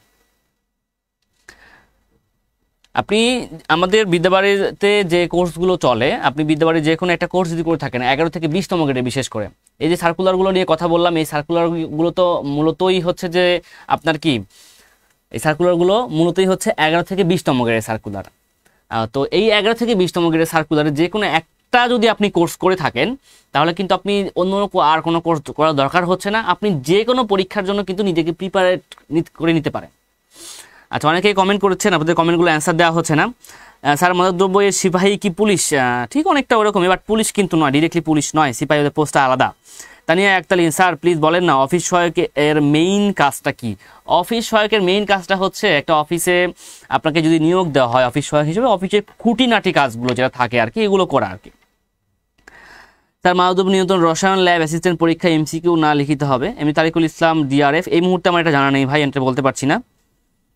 A: আপনি আমাদের বিদ্যাবাড়িতে যে কোর্সগুলো চলে, আপনি বিদ্যাবাড়ির যে কোনো একটা কোর্স যদি করে থাকেন 11 থেকে 20তম গ্রেডে, বিশেষ করে এই যে সার্কুলারগুলো নিয়ে কথা বললাম, এই সার্কুলারগুলো তো মূলতই হচ্ছে যে আপনার কি, এই সার্কুলারগুলো মূলতই হচ্ছে 11 থেকে 20তম গ্রেডের সার্কুলার। তো এই 11 থেকে 20তম গ্রেডের সার্কুলারে যে কোনো একটা যদি আপনি কোর্স করে থাকেন, তাহলে কিন্তু আপনি অন্য আর কোনো কোর্স করার দরকার হচ্ছে না, আপনি যে কোনো পরীক্ষার জন্য কিন্তু নিজেকে প্রিপারেট করে নিতে পারেন। আচ্ছা, অনেকেই কমেন্ট করেছেন, আপনাদের কমেন্টগুলো অ্যান্সার দেওয়া হচ্ছে না। স্যার মাদকদ্রব্যের সিপাহী কি পুলিশ? ঠিক অনেকটা ওরকমই, বাট পুলিশ কিন্তু নয়, ডিরেক্টলি পুলিশ নয়, সিপাহী ওদের পোস্টটা আলাদা। তানিয়া একতালিন স্যার প্লিজ বলেন না অফিস সহায়কের মেইন কাজটা কি? অফিস সহায়কের মেইন কাজটা হচ্ছে একটা অফিসে আপনাকে যদি নিয়োগ দেওয়া হয় অফিস সহায়ক হিসেবে, অফিসের খুঁটিনাটি কাজগুলো যেটা থাকে আর কি, এগুলো করা আর কি। স্যার মাদক নিয়ন্ত্রণ রসায়ন ল্যাব অ্যাসিস্ট্যান্ট পরীক্ষা এমসিকিউ না লিখিতে হবে? এমনি তারিকুল ইসলাম ডিআরএফ, এই মুহূর্তে আমার এটা জানা নেই ভাই, এটা বলতে পারছি না।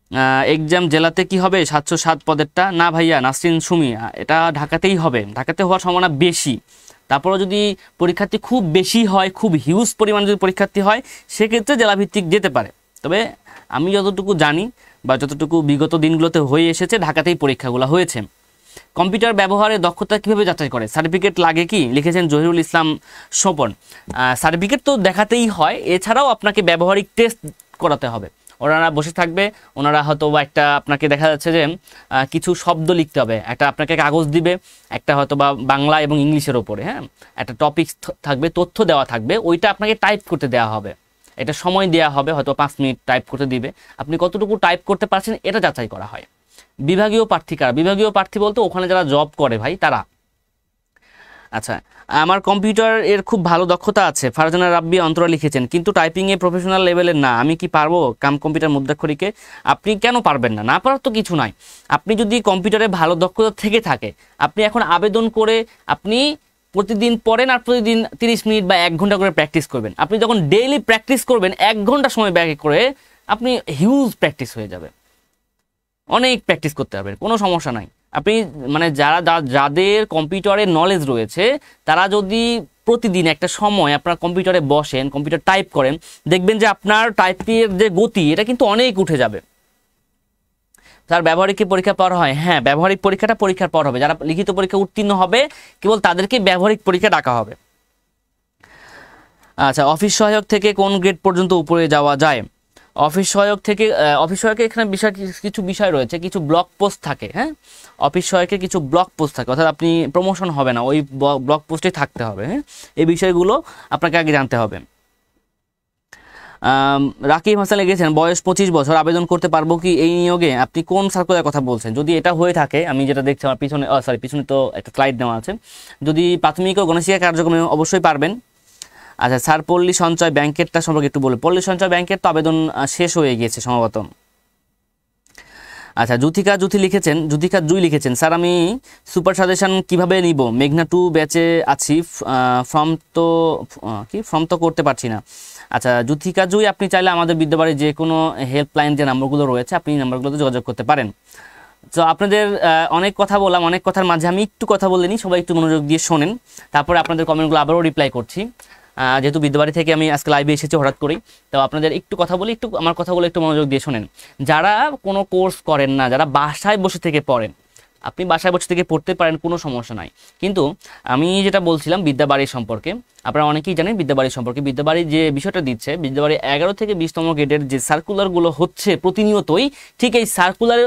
A: এক্সাম জেলাতে কি হবে 707 পদেরটা? না ভাইয়া, নাসরিন সুমি, এটা ঢাকাতেই হবে, ঢাকাতে হওয়ার সম্ভাবনা বেশি। তারপরে যদি পরীক্ষার্থী খুব বেশি হয়, খুব হিউজ পরিমাণ যদি পরীক্ষার্থী হয়, সেক্ষেত্রে জেলাভিত্তিক যেতে পারে। তবে আমি যতটুকু জানি বা যতটুকু বিগত দিনগুলোতে হয়ে এসেছে, ঢাকাতেই পরীক্ষাগুলো হয়েছে। কম্পিউটার ব্যবহারের দক্ষতা কিভাবে যাচাই করে? সার্টিফিকেট লাগে কি? লিখেছেন জহিরুল ইসলাম স্বপন। সার্টিফিকেট তো দেখাতেই হয়, এছাড়াও আপনাকে ব্যবহারিক টেস্ট করাতে হবে। ওনারা বসে থাকবে, ওনারা হয়তো বা একটা আপনাকে দেখা যাচ্ছে যে কিছু শব্দ লিখতে হবে, একটা আপনাকে কাগজ দিবে, একটা হয়তো বা বাংলা এবং ইংলিশের ওপরে, হ্যাঁ, একটা টপিক থাকবে, তথ্য দেওয়া থাকবে, ওইটা আপনাকে টাইপ করতে দেওয়া হবে। এটা সময় দেওয়া হবে, হয়তো 5 মিনিট টাইপ করতে দিবে। আপনি কতটুকু টাইপ করতে পারছেন এটা যাচাই করা হয়। বিভাগীয় প্রার্থী কারা? বিভাগীয় প্রার্থী বলতে ওখানে যারা জব করে ভাই, তারা। আচ্ছা, আমার কম্পিউটার এর খুব ভালো দক্ষতা আছে, ফারজানা রাব্বি অন্তরা লিখেছেন, কিন্তু টাইপিংয়ে প্রফেশনাল লেভেলের না। আমি কি পারবো কম্পিউটার মুদ্রাক্ষরিকে? আপনি কেন পারবেন না? না পারার তো কিছু নাই। আপনি যদি কম্পিউটারে ভালো দক্ষতা থেকে থাকে, আপনি এখন আবেদন করে আপনি প্রতিদিন পড়েন আর প্রতিদিন 30 মিনিট বা 1 ঘন্টা করে প্র্যাকটিস করবেন। আপনি যখন ডেইলি প্র্যাকটিস করবেন 1 ঘন্টা সময় ব্যয় করে, আপনি হিউজ প্র্যাকটিস হয়ে যাবে, অনেক প্র্যাকটিস করতে পারবেন, কোনো সমস্যা নাই। আপনি মানে যাদের কম্পিউটারের নলেজ রয়েছে, তারা যদি প্রতিদিন একটা সময় আপনার কম্পিউটারে বসেন, কম্পিউটার টাইপ করেন, দেখবেন যে আপনার টাইপের যে গতি, এটা কিন্তু অনেক উঠে যাবে। তার ব্যবহারিক কি পরীক্ষা পর হয়? হ্যাঁ, ব্যবহারিক পরীক্ষাটা পরীক্ষার পর হবে। যারা লিখিত পরীক্ষা উত্তীর্ণ হবে, কেবল তাদেরকে ব্যবহারিক পরীক্ষা ডাকা হবে। আচ্ছা, অফিস সহায়ক থেকে কোন গ্রেড পর্যন্ত উপরে যাওয়া যায়? অফিস সহায়কের এখানে কিছু বিষয় রয়েছে, কিছু ব্লক পোস্ট থাকে। হ্যাঁ, অফিস সহায়কের কিছু ব্লক পোস্ট থাকে, অর্থাৎ আপনি প্রমোশন হবে না, ওই ব্লক পোস্টে থাকতে হবে। হ্যাঁ, এই বিষয়গুলো আপনাকে আগে জানতে হবে। রাকিব হাসান লিখেছেন, বয়স 25 বছর, আবেদন করতে পারবো কি এই নিয়োগে? আপনি কোন সার্কুলার কথা বলছেন? যদি এটা হয়ে থাকে, আমি যেটা দেখছি আমার পিছনে তো একটা স্লাইড নেওয়া আছে, যদি প্রাথমিক ও গণশিক্ষা কার্যক্রমে অবশ্যই পারবেন। আচ্ছা স্যার, পল্লী সঞ্চয় ব্যাংকেরটা সম্পর্কে একটু বলুন। পল্লী সঞ্চয় ব্যাংকের তো আবেদন শেষ হয়ে গিয়েছে সম্ভবত। আচ্ছা, জুথিকা জুই লিখেছেন, স্যার আমি সুপার সাজেশন কিভাবে নিব? মেঘনা 2 ব্যাচে আছি, ফর্ম তো করতে পারছি না। আচ্ছা জুথিকা জুই, আপনি চাইলে আমাদের বিদ্যাবাড়ির যে কোনো হেল্পলাইন যে নাম্বারগুলো রয়েছে, আপনি নাম্বারগুলোতে যোগাযোগ করতে পারেন। তো আপনাদের অনেক কথা বললাম, অনেক কথার মাঝে আমি একটু কথা বলে নিই, সবাই একটু মনোযোগ দিয়ে শোনেন, তারপরে আপনাদের কমেন্টগুলো আবারও রিপ্লাই করছি। যেহেতু বিদ্যাবাড়ি থেকে আমি আজকে লাইভে এসেছি হঠাৎ করেই, তো আপনাদের একটু কথা বলি, একটু আমার কথাগুলো একটু মনোযোগ দিয়ে শোনেন। যারা কোনো কোর্স করেন না, যারা বাসায় বসে থেকে পড়েন, আপনি বাসায় বসে থেকে পড়তে পারেন, কোনো সমস্যা নাই। কিন্তু আমি যেটা বলছিলাম বিদ্যাবাড়ির সম্পর্কে, আপনারা অনেকেই জানেন বিদ্যাবাড়ির সম্পর্কে। বিদ্যাবাড়ি যে বিষয়টা দিচ্ছে, বিদ্যাবাড়ি 11 থেকে 20তম গ্রেডের যে সার্কুলারগুলো হচ্ছে প্রতিনিয়তই, ঠিক এই সার্কুলার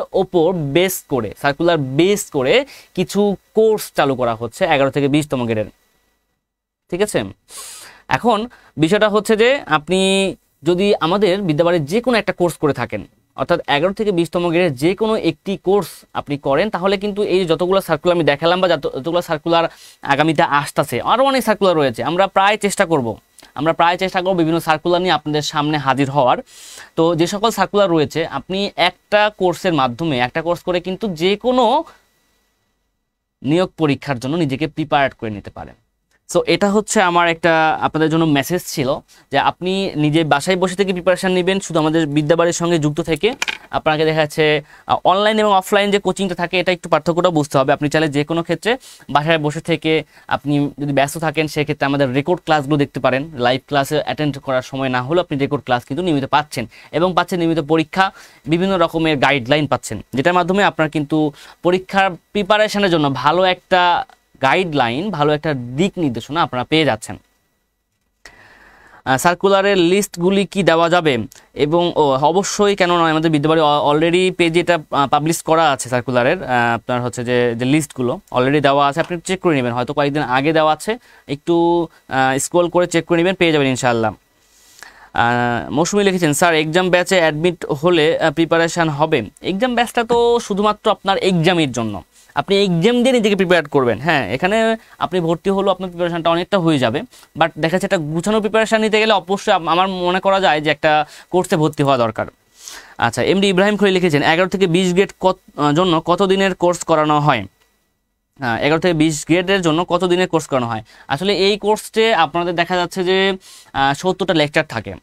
A: বেস করে কিছু কোর্স চালু করা হচ্ছে 11 থেকে 20তম গ্রেডের। ঠিক আছে, এখন বিষয়টা হচ্ছে যে আপনি যদি আমাদের বিদ্যাবাড়ির যে কোনো একটা কোর্স করে থাকেন, অর্থাৎ 11 থেকে 20তম গ্রেডের যে কোনো একটি কোর্স আপনি করেন, তাহলে কিন্তু এই যতগুলো সার্কুলার আমি দেখালাম বা যতগুলো সার্কুলার আগামীতে আসতেছে, আরও অনেক সার্কুলার রয়েছে, আমরা প্রায় চেষ্টা করব বিভিন্ন সার্কুলার নিয়ে আপনাদের সামনে হাজির হওয়ার। তো যে সকল সার্কুলার রয়েছে, আপনি একটা কোর্সের মাধ্যমে, একটা কোর্স করে কিন্তু যে কোনো নিয়োগ পরীক্ষার জন্য নিজেকে প্রিপেয়ার করে নিতে পারেন। সো এটা হচ্ছে আমার একটা আপনাদের জন্য মেসেজ ছিল, যে আপনি নিজে বাসায় বসে থেকে প্রিপারেশান নেবেন, শুধু আমাদের বিদ্যাবাড়ির সঙ্গে যুক্ত থেকে। আপনাকে দেখা যাচ্ছে অনলাইন এবং অফলাইন যে কোচিংটা থাকে, এটা একটু পার্থক্যটা বুঝতে হবে। আপনি চাইলে যে কোনো ক্ষেত্রে বাসায় বসে থেকে, আপনি যদি ব্যস্ত থাকেন, সেক্ষেত্রে আমাদের রেকর্ড ক্লাসগুলো দেখতে পারেন। লাইভ ক্লাসে অ্যাটেন্ড করার সময় না হলেও আপনি রেকর্ড ক্লাস কিন্তু নিয়মিত পাচ্ছেন, এবং পাচ্ছেন নিয়মিত পরীক্ষা, বিভিন্ন রকমের গাইডলাইন পাচ্ছেন, যেটার মাধ্যমে আপনার কিন্তু পরীক্ষার প্রিপারেশনের জন্য ভালো একটা গাইডলাইন, ভালো একটা দিক নির্দেশনা আপনারা পেয়ে যাচ্ছেন। সার্কুলারের লিস্টগুলি কি দেওয়া যাবে? এবং অবশ্যই, কেন নয়, আমাদের বিদ্যাবাড়ি অলরেডি পেজে এটা পাবলিশ করা আছে সার্কুলারের। আপনার হচ্ছে যে লিস্টগুলো অলরেডি দেওয়া আছে, আপনি চেক করে নেবেন, হয়তো কয়েকদিন আগে দেওয়া আছে, একটু স্ক্রল করে চেক করে নেবেন, পেয়ে যাবেন ইনশাআল্লাহ। মৌসুমী লিখেছেন, স্যার এক্সাম ব্যাচে অ্যাডমিট হলে প্রিপারেশান হবে? এক্সাম ব্যাচটা তো শুধুমাত্র আপনার এক্সামের জন্য, আপনি এক্সাম দিয়ে নিজেকে প্রিপেয়ার করবেন। হ্যাঁ, এখানে আপনি ভর্তি হলেও আপনার প্রিপারেশানটা অনেকটা হয়ে যাবে, বাট দেখা যাচ্ছে একটা গুছানো প্রিপারেশান নিতে গেলে অবশ্যই আমার মনে করা যায় যে একটা কোর্সে ভর্তি হওয়া দরকার। আচ্ছা, এমডি ইব্রাহিম খলিল লিখেছেন, 11 থেকে 20 গ্রেড জন্য কত দিনের কোর্স করানো হয়? 11 থেকে 20 গ্রেডের জন্য কত দিনের কোর্স করানো হয়? আসলে এই কোর্সে আপনাদের দেখা যাচ্ছে যে 70টা লেকচার থাকে।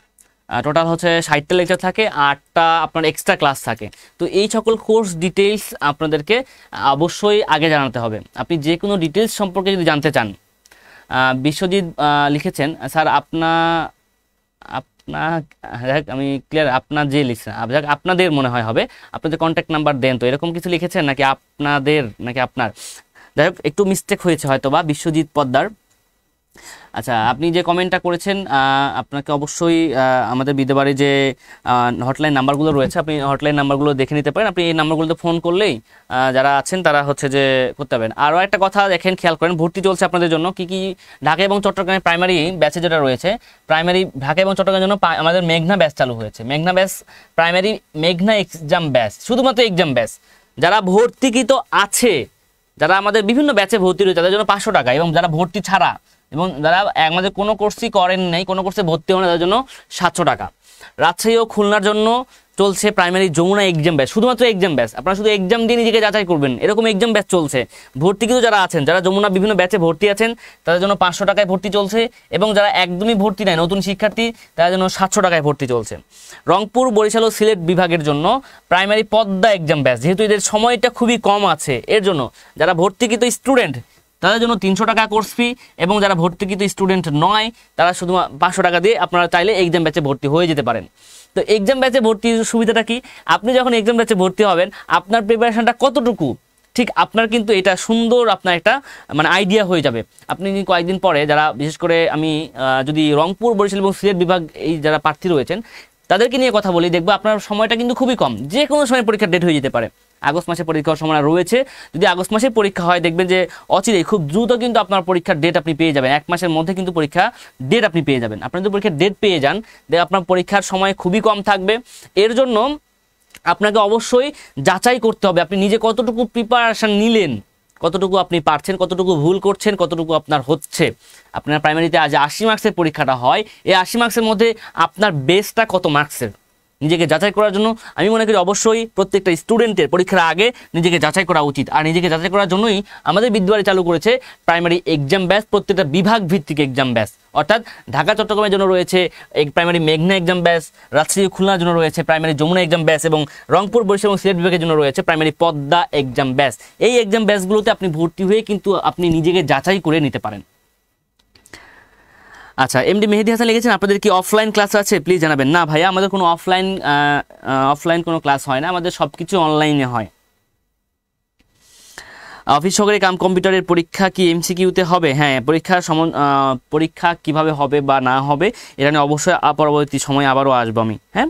A: টোটাল হচ্ছে 60টা লেকচার থাকে, 8টা আপনার এক্সট্রা ক্লাস থাকে। তো এই সকল কোর্স ডিটেইলস আপনাদেরকে অবশ্যই আগে জানাতে হবে। আপনি যে কোনো ডিটেইলস সম্পর্কে যদি জানতে চান, বিশ্বজিৎ লিখেছেন স্যার আমি ক্লিয়ার, আপনার যে লিখছেন আপনাদের মনে হয় হবে, আপনাদের কন্ট্যাক্ট নাম্বার দেন। তো এরকম কিছু লিখেছেন নাকি আপনাদের নাকি আপনার, যাই হোক একটু মিস্টেক হয়েছে হয়তো বা বিশ্বজিৎ পদ্মার। আচ্ছা, আপনি যে কমেন্টটা করেছেন আপনাকে অবশ্যই আমাদের বিদ্যাবাড়ি যে হটলাইন নাম্বারগুলো রয়েছে, আপনি হটলাইন নাম্বারগুলো দেখে নিতে পারেন। আপনি এই নাম্বারগুলোতে ফোন করলেই যারা আছেন তারা হচ্ছে যে করতে পারবেন। আরও একটা কথা দেখেন, খেয়াল করেন, ভর্তি চলছে আপনাদের জন্য কি কি। ঢাকা এবং চট্টগ্রামে প্রাইমারি ব্যাচে যেটা রয়েছে, প্রাইমারি ঢাকা এবং চট্টগ্রামের জন্য আমাদের মেঘনা ব্যাচ চালু হয়েছে। মেঘনা ব্যাচ প্রাইমারি মেঘনা এক্সাম ব্যাচ, শুধুমাত্র এক্সাম ব্যাচ। যারা ভর্তিকৃত আছে, যারা আমাদের বিভিন্ন ব্যাচে ভর্তি রয়েছে তাদের জন্য 500 টাকা, এবং যারা ভর্তি ছাড়া এবং যারা আমাদের কোনো কোর্সই করেন নাই, কোনো কোর্সে ভর্তি হন তাদের জন্য 700 টাকা। রাজশাহী ও খুলনার জন্য চলছে প্রাইমারি যমুনা এক্সাম ব্যাচ, শুধুমাত্র এক্সাম ব্যাচ। আপনারা শুধু এক্সাম দিয়ে নিজেকে যাচাই করবেন, এরকম এক্সাম ব্যাচ চলছে। ভর্তি কিন্তু যারা আছেন, যারা যমুনা বিভিন্ন ব্যাচে ভর্তি আছেন তাদের জন্য 500 টাকায় ভর্তি চলছে, এবং যারা একদমই ভর্তি নাই, নতুন শিক্ষার্থী, তাদের জন্য 700 টাকায় ভর্তি চলছে। রংপুর, বরিশাল ও সিলেট বিভাগের জন্য প্রাইমারি পদ্মা এক্সাম ব্যাচ, যেহেতু এদের সময়টা খুবই কম আছে, এর জন্য যারা ভর্তিকৃত স্টুডেন্ট তাদের জন্য 300 টাকা কোর্স ফি, এবং যারা ভর্তিকৃত স্টুডেন্ট নয় তারা শুধু 500 টাকা দিয়ে আপনারা চাইলে এক্সাম ব্যাচে ভর্তি হয়ে যেতে পারেন। তো এক্সাম ব্যাচে ভর্তির সুবিধাটা কি, আপনি যখন এক্সাম ব্যাচে ভর্তি হবেন আপনার প্রিপারেশনটা কতটুকু, ঠিক আপনার কিন্তু এটা সুন্দর আপনার একটা মানে আইডিয়া হয়ে যাবে। আপনি কয়েকদিন পরে যারা, বিশেষ করে আমি যদি রংপুর, বরিশাল এবং সিলেট বিভাগ এই যারা প্রার্থী রয়েছেন তাদেরকে নিয়ে কথা বলি, দেখবো আপনার সময়টা কিন্তু খুবই কম, যে কোনো সময় পরীক্ষার ডেট হয়ে যেতে পারে। আগস্ট মাসে পরীক্ষার সময় রয়েছে, যদি আগস্ট মাসে পরীক্ষা হয় দেখবেন যে অচিরেই খুব দ্রুত কিন্তু আপনার পরীক্ষার ডেট আপনি পেয়ে যাবেন। 1 মাসের মধ্যে কিন্তু পরীক্ষা ডেট আপনি পেয়ে যাবেন। আপনি যদি পরীক্ষার ডেট পেয়ে যান, আপনার পরীক্ষার সময় খুবই কম থাকবে। এর জন্য আপনাকে অবশ্যই যাচাই করতে হবে আপনি নিজে কতটুকু প্রিপারেশন নিলেন, কতটুকু আপনি পারছেন, কতটুকু ভুল করছেন, কতটুকু আপনার হচ্ছে। আপনার প্রাইমারিতে আজ 80 মার্কসের পরীক্ষাটা হয়, এই 80 মার্কসের মধ্যে আপনার বেসটা কত মার্কসের, নিজেকে যাচাই করার জন্য আমি মনে করি অবশ্যই প্রত্যেকটা স্টুডেন্টের পরীক্ষার আগে নিজেকে যাচাই করা উচিত। আর নিজেকে যাচাই করার জন্যই আমাদের বিদ্যাবাড়ি চালু করেছে প্রাইমারি এক্সাম ব্যাচ, প্রত্যেকটা বিভাগ ভিত্তিক এক্সাম ব্যাচ। অর্থাৎ ঢাকা চট্টগ্রামের জন্য রয়েছে প্রাইমারি মেঘনা এক্সাম ব্যাচ, রাজশাহী খুলনার জন্য রয়েছে প্রাইমারি যমুনা এক্সাম ব্যাচ, এবং রংপুর, বরিশাল এবং সিলেট বিভাগের জন্য রয়েছে প্রাইমারি পদ্মা এক্সাম ব্যাচ। এই এক্সাম ব্যাচগুলোতে আপনি ভর্তি হয়ে কিন্তু আপনি নিজেকে যাচাই করে নিতে পারেন। আচ্ছা, এমডি মেহেদি হাসান লিখেছেন আপনাদের কি অফলাইন ক্লাস আছে, প্লিজ জানাবেন। না ভাইয়া, আমাদের কোনো অফলাইন কোনো ক্লাস হয় না, আমাদের সব কিছু অনলাইনে হয়। অফিস সহকারী কাম কম্পিউটারের পরীক্ষা কি এমসিকিউতে হবে? হ্যাঁ, পরীক্ষা কিভাবে হবে বা না হবে এটা নিয়ে অবশ্যই পরবর্তী সময় আবারও আসবো আমি। হ্যাঁ,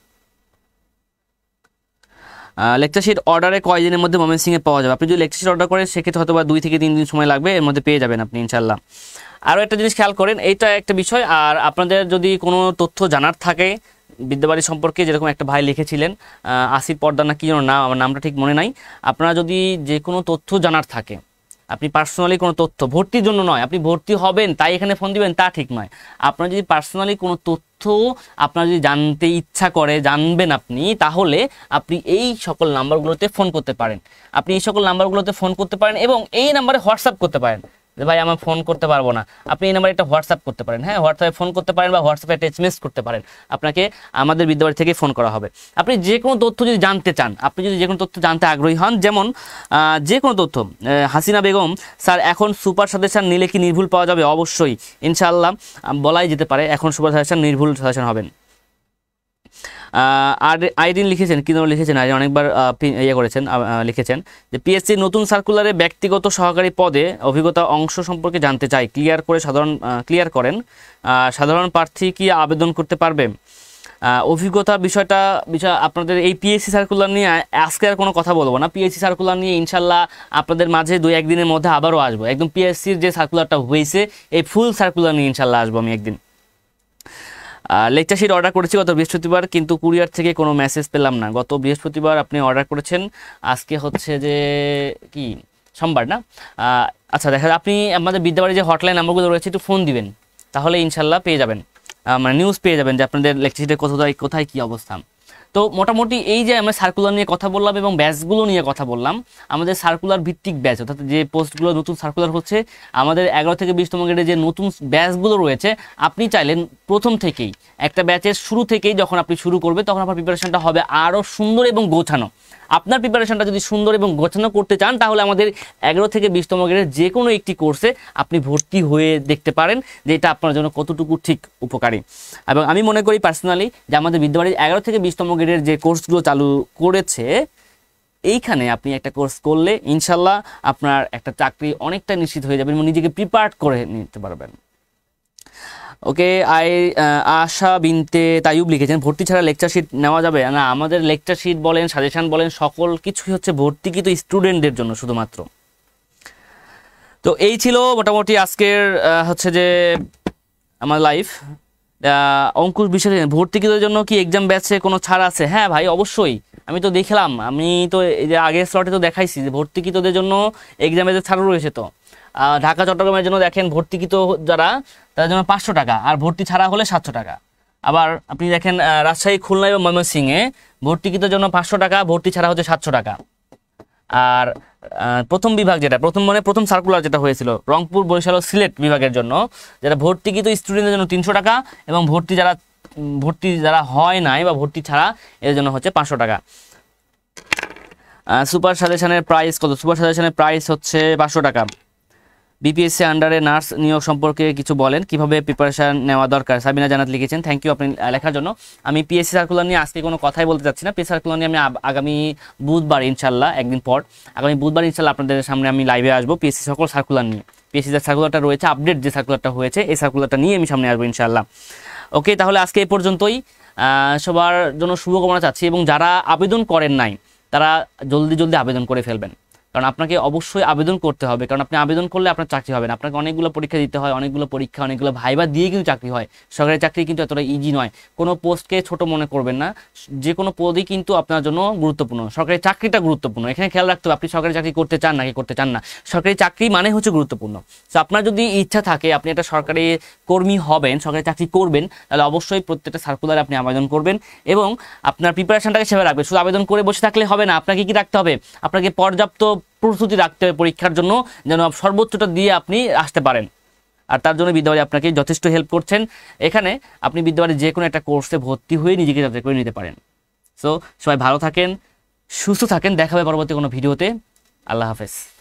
A: লেকচার শিট অর্ডারে কয়দিনের মধ্যে ময়মনসিংহে পাওয়া যাবে? আপনি যদি লেকচার শিট অর্ডার করেন সেক্ষেত্রে হয়তো বা 2 থেকে 3 দিন সময় লাগবে, এর মধ্যে পেয়ে যাবেন আপনি ইনশাল্লাহ। আরও একটা জিনিস খেয়াল করেন, এইটা একটা বিষয়। আর আপনাদের যদি কোনো তথ্য জানার থাকে বিদ্যাবাড়ি সম্পর্কে, যেরকম একটা ভাই লিখেছিলেন আসিফ পর্দা না কি যেন নাম, আমার নামটা ঠিক মনে নাই, আপনারা যদি যে কোনো তথ্য জানার থাকে, আপনি পার্সোনালি কোনো তথ্য, ভর্তির জন্য নয়, আপনি ভর্তি হবেন তাই এখানে ফোন দিবেন তা ঠিক নয়। আপনার যদি পার্সোনালি কোনো তথ্য আপনার যদি জানতে ইচ্ছা করে, জানবেন আপনি, তাহলে আপনি এই সকল নাম্বারগুলোতে ফোন করতে পারেন। আপনি এই সকল নাম্বারগুলোতে ফোন করতে পারেন এবং এই নাম্বারে হোয়াটসঅ্যাপ করতে পারেন যে ভাই আমার ফোন করতে পারবো না, আপনি এই নাম্বারে একটা হোয়াটসঅ্যাপ করতে পারেন। হ্যাঁ, হোয়াটসঅ্যাপে ফোন করতে পারেন বা হোয়াটসঅ্যাপে একটা এসএমএস করতে পারেন, আপনাকে আমাদের বিদ্যাবাড়ি থেকে ফোন করা হবে। আপনি যে কোনো তথ্য যদি জানতে চান, আপনি যদি যে কোনো তথ্য জানতে আগ্রহী হন, যেমন যে কোনো তথ্য, হাসিনা বেগম স্যার এখন সুপার সাজেশন নিলে কি নির্ভুল পাওয়া যাবে? অবশ্যই ইনশাআল্লাহ বলাই যেতে পারে এখন সুপার সাজেশন নির্ভুল সাজেশন হবেন। আর আইডিন লিখেছেন, কি লিখেছেন, আইডিন অনেকবার লিখেছেন যে পিএসসির নতুন সার্কুলারে ব্যক্তিগত সহকারী পদে অভিজ্ঞতা অংশ সম্পর্কে জানতে চাই, ক্লিয়ার করেন। সাধারণ প্রার্থী কি আবেদন করতে পারবে? অভিজ্ঞতা বিষয় আপনাদের এই পিএসসি সার্কুলার নিয়ে আজকে আর কোনো কথা বলবো না। পিএসসি সার্কুলার নিয়ে ইনশাল্লাহ আপনাদের মাঝে 2-1 দিনের মধ্যে আবারও আসবো। একদম পিএসসির যে সার্কুলারটা হয়েছে এই ফুল সার্কুলার নিয়ে ইনশাল্লাহ আসবো আমি একদিন। লেকচার শিট অর্ডার করেছি গত বৃহস্পতিবার, কিন্তু কুরিয়ার থেকে কোনো মেসেজ পেলাম না। গত বৃহস্পতিবার আপনি অর্ডার করেছেন, আজকে হচ্ছে যে কি সোমবার না? আচ্ছা, দেখা আপনি আমাদের বিদ্যাবাড়ি যে হটলাইন নাম্বারগুলো রয়েছে একটু ফোন দিবেন, তাহলে ইনশাল্লাহ পেয়ে যাবেন, মানে নিউজ পেয়ে যাবেন যে আপনাদের লেকচার শিটে কোথায় কী অবস্থা। তো মোটামুটি এই যে আমরা সার্কুলার নিয়ে কথা বললাম এবং ব্যাচগুলো নিয়ে কথা বললাম, আমাদের সার্কুলার ভিত্তিক ব্যাচ, অর্থাৎ যে পোস্টগুলো নতুন সার্কুলার হচ্ছে, আমাদের 11 থেকে 20তম গ্রেডে যে নতুন ব্যাচগুলো রয়েছে, আপনি চাইলেন প্রথম থেকেই একটা ব্যাচের শুরু থেকেই যখন আপনি শুরু করবে তখন আপনার প্রিপারেশনটা হবে আরও সুন্দর এবং গোছানো। আপনার প্রিপারেশনটা যদি সুন্দর এবং গোছানো করতে চান তাহলে আমাদের 11 থেকে 20তম গ্রেডের যে কোনো একটি কোর্সে আপনি ভর্তি হয়ে দেখতে পারেন যে এটা আপনার জন্য কতটুকু ঠিক উপকারী। এবং আমি মনে করি পার্সোনালি যে আমাদের বিদ্যাবাড়ির 11 থেকে 20তম গ্রেডের যে কোর্সগুলো চালু করেছে, এইখানে আপনি একটা কোর্স করলে ইনশাল্লাহ আপনার একটা চাকরি অনেকটা নিশ্চিত হয়ে যাবে এবং নিজেকে প্রিপারেড করে নিতে পারবেন। ওকে, আশা বিনতে তাইয়ুব লিখেছেন, ভর্তি ছাড়া লেকচার শিট নেওয়া যাবে না? আমাদের লেকচার শিট বলেন, সাজেশন বলেন, সকল কিছুই হচ্ছে ভর্তিকৃত স্টুডেন্টদের জন্য শুধুমাত্র। তো এই ছিল মোটামুটি আজকের হচ্ছে যে আমার লাইফ। অঙ্কুশ বিষয়, ভর্তিকৃতদের জন্য কি এক্সাম ব্যাচে কোনো ছাড় আছে? হ্যাঁ ভাই, অবশ্যই। আমি তো দেখলাম, আমি তো এই যে আগের স্লটে তো দেখাইছি যে ভর্তিকৃতদের জন্য এক্সাম ব্যাচে ছাড় রয়েছে। তো ঢাকা চট্টগ্রামের জন্য দেখেন ভর্তিকৃত যারা তাদের জন্য 500 টাকা, আর ভর্তি ছাড়া হলে 700 টাকা। আবার আপনি দেখেন রাজশাহী, খুলনা এবং ময়মনসিংহে ভর্তিকৃতর জন্য 500 টাকা, ভর্তি ছাড়া হচ্ছে 700 টাকা। আর প্রথম বিভাগ যেটা প্রথম সার্কুলার যেটা হয়েছিল রংপুর, বরিশাল ও সিলেট বিভাগের জন্য, যেটা ভর্তিকৃত স্টুডেন্টদের জন্য 300 টাকা এবং ভর্তি যারা হয় নাই বা ভর্তি ছাড়া এর জন্য হচ্ছে 500 টাকা। সুপার সাজেশনের প্রাইস কত? সুপার সাজেশনের প্রাইস হচ্ছে 500 টাকা। বিপিএসসি আন্ডারে নার্স নিয়োগ সম্পর্কে কিছু বলেন, কিভাবে প্রিপারেশন নেওয়া দরকার? সাবিনা জানাত লিখেছেন, থ্যাংক ইউ আপনি লেখার জন্য। আমি পিএসসি সার্কুলার নিয়ে আজকে কোনো কথাই বলতে চাচ্ছি না। পিএসসি সার্কুলার নিয়ে আমি আগামী বুধবার ইনশাল্লাহ, একদিন পর আগামী বুধবার ইনশাল্লাহ আপনাদের সামনে আমি লাইভে আসবো পিএসসি সকল সার্কুলার নিয়ে। পিএসসি যে সার্কুলারটা রয়েছে, আপডেট যে সার্কুলারটা হয়েছে, এই সার্কুলারটা নিয়ে আমি সামনে আসবো ইনশাল্লাহ। ওকে, তাহলে আজকে এই পর্যন্তই। সবার জন্য শুভকামনা চাচ্ছি এবং যারা আবেদন করেন নাই তারা জলদি আবেদন করে ফেলবেন, কারণ আপনাকে অবশ্যই আবেদন করতে হবে। কারণ আপনি আবেদন করলে আপনার চাকরি হবে না। আপনাকে অনেকগুলো পরীক্ষা দিতে হয়, অনেকগুলো ভাইবা দিয়ে কিন্তু চাকরি হয়। সরকারি চাকরি কিন্তু এতটা ইজি নয়। কোনো পোস্টকে ছোট মনে করবেন না, যে কোনো পদই কিন্তু আপনার জন্য গুরুত্বপূর্ণ। সরকারি চাকরিটা গুরুত্বপূর্ণ, এখানে খেয়াল রাখতে হবে আপনি সরকারি চাকরি করতে চান নাকি করতে চান না। সরকারি চাকরি মানে হচ্ছে গুরুত্বপূর্ণ। তো আপনার যদি ইচ্ছা থাকে আপনি একটা সরকারি কর্মী হবেন, সরকারি চাকরি করবেন, তাহলে অবশ্যই প্রত্যেকটা সার্কুলারে আপনি আবেদন করবেন এবং আপনার প্রিপারেশনটাকে সেভাবে রাখবেন। শুধু আবেদন করে বসে থাকলে হবে না, আপনাকে কি রাখতে হবে? আপনাকে পর্যাপ্ত প্রস্তুতি রাখতে হবে পরীক্ষার জন্য, যেন সর্বোচ্চটা দিয়ে আপনি আসতে পারেন। আর তার জন্য বিদ্যাবাড়ি আপনাকে যথেষ্ট হেল্প করছেন। এখানে আপনি বিদ্যাবাড়ির যে কোনো একটা কোর্সে ভর্তি হয়ে নিজেকে যাচাই করে নিতে পারেন। সো সবাই ভালো থাকেন, সুস্থ থাকেন, দেখা হবে পরবর্তী কোনো ভিডিওতে। আল্লাহ হাফেজ।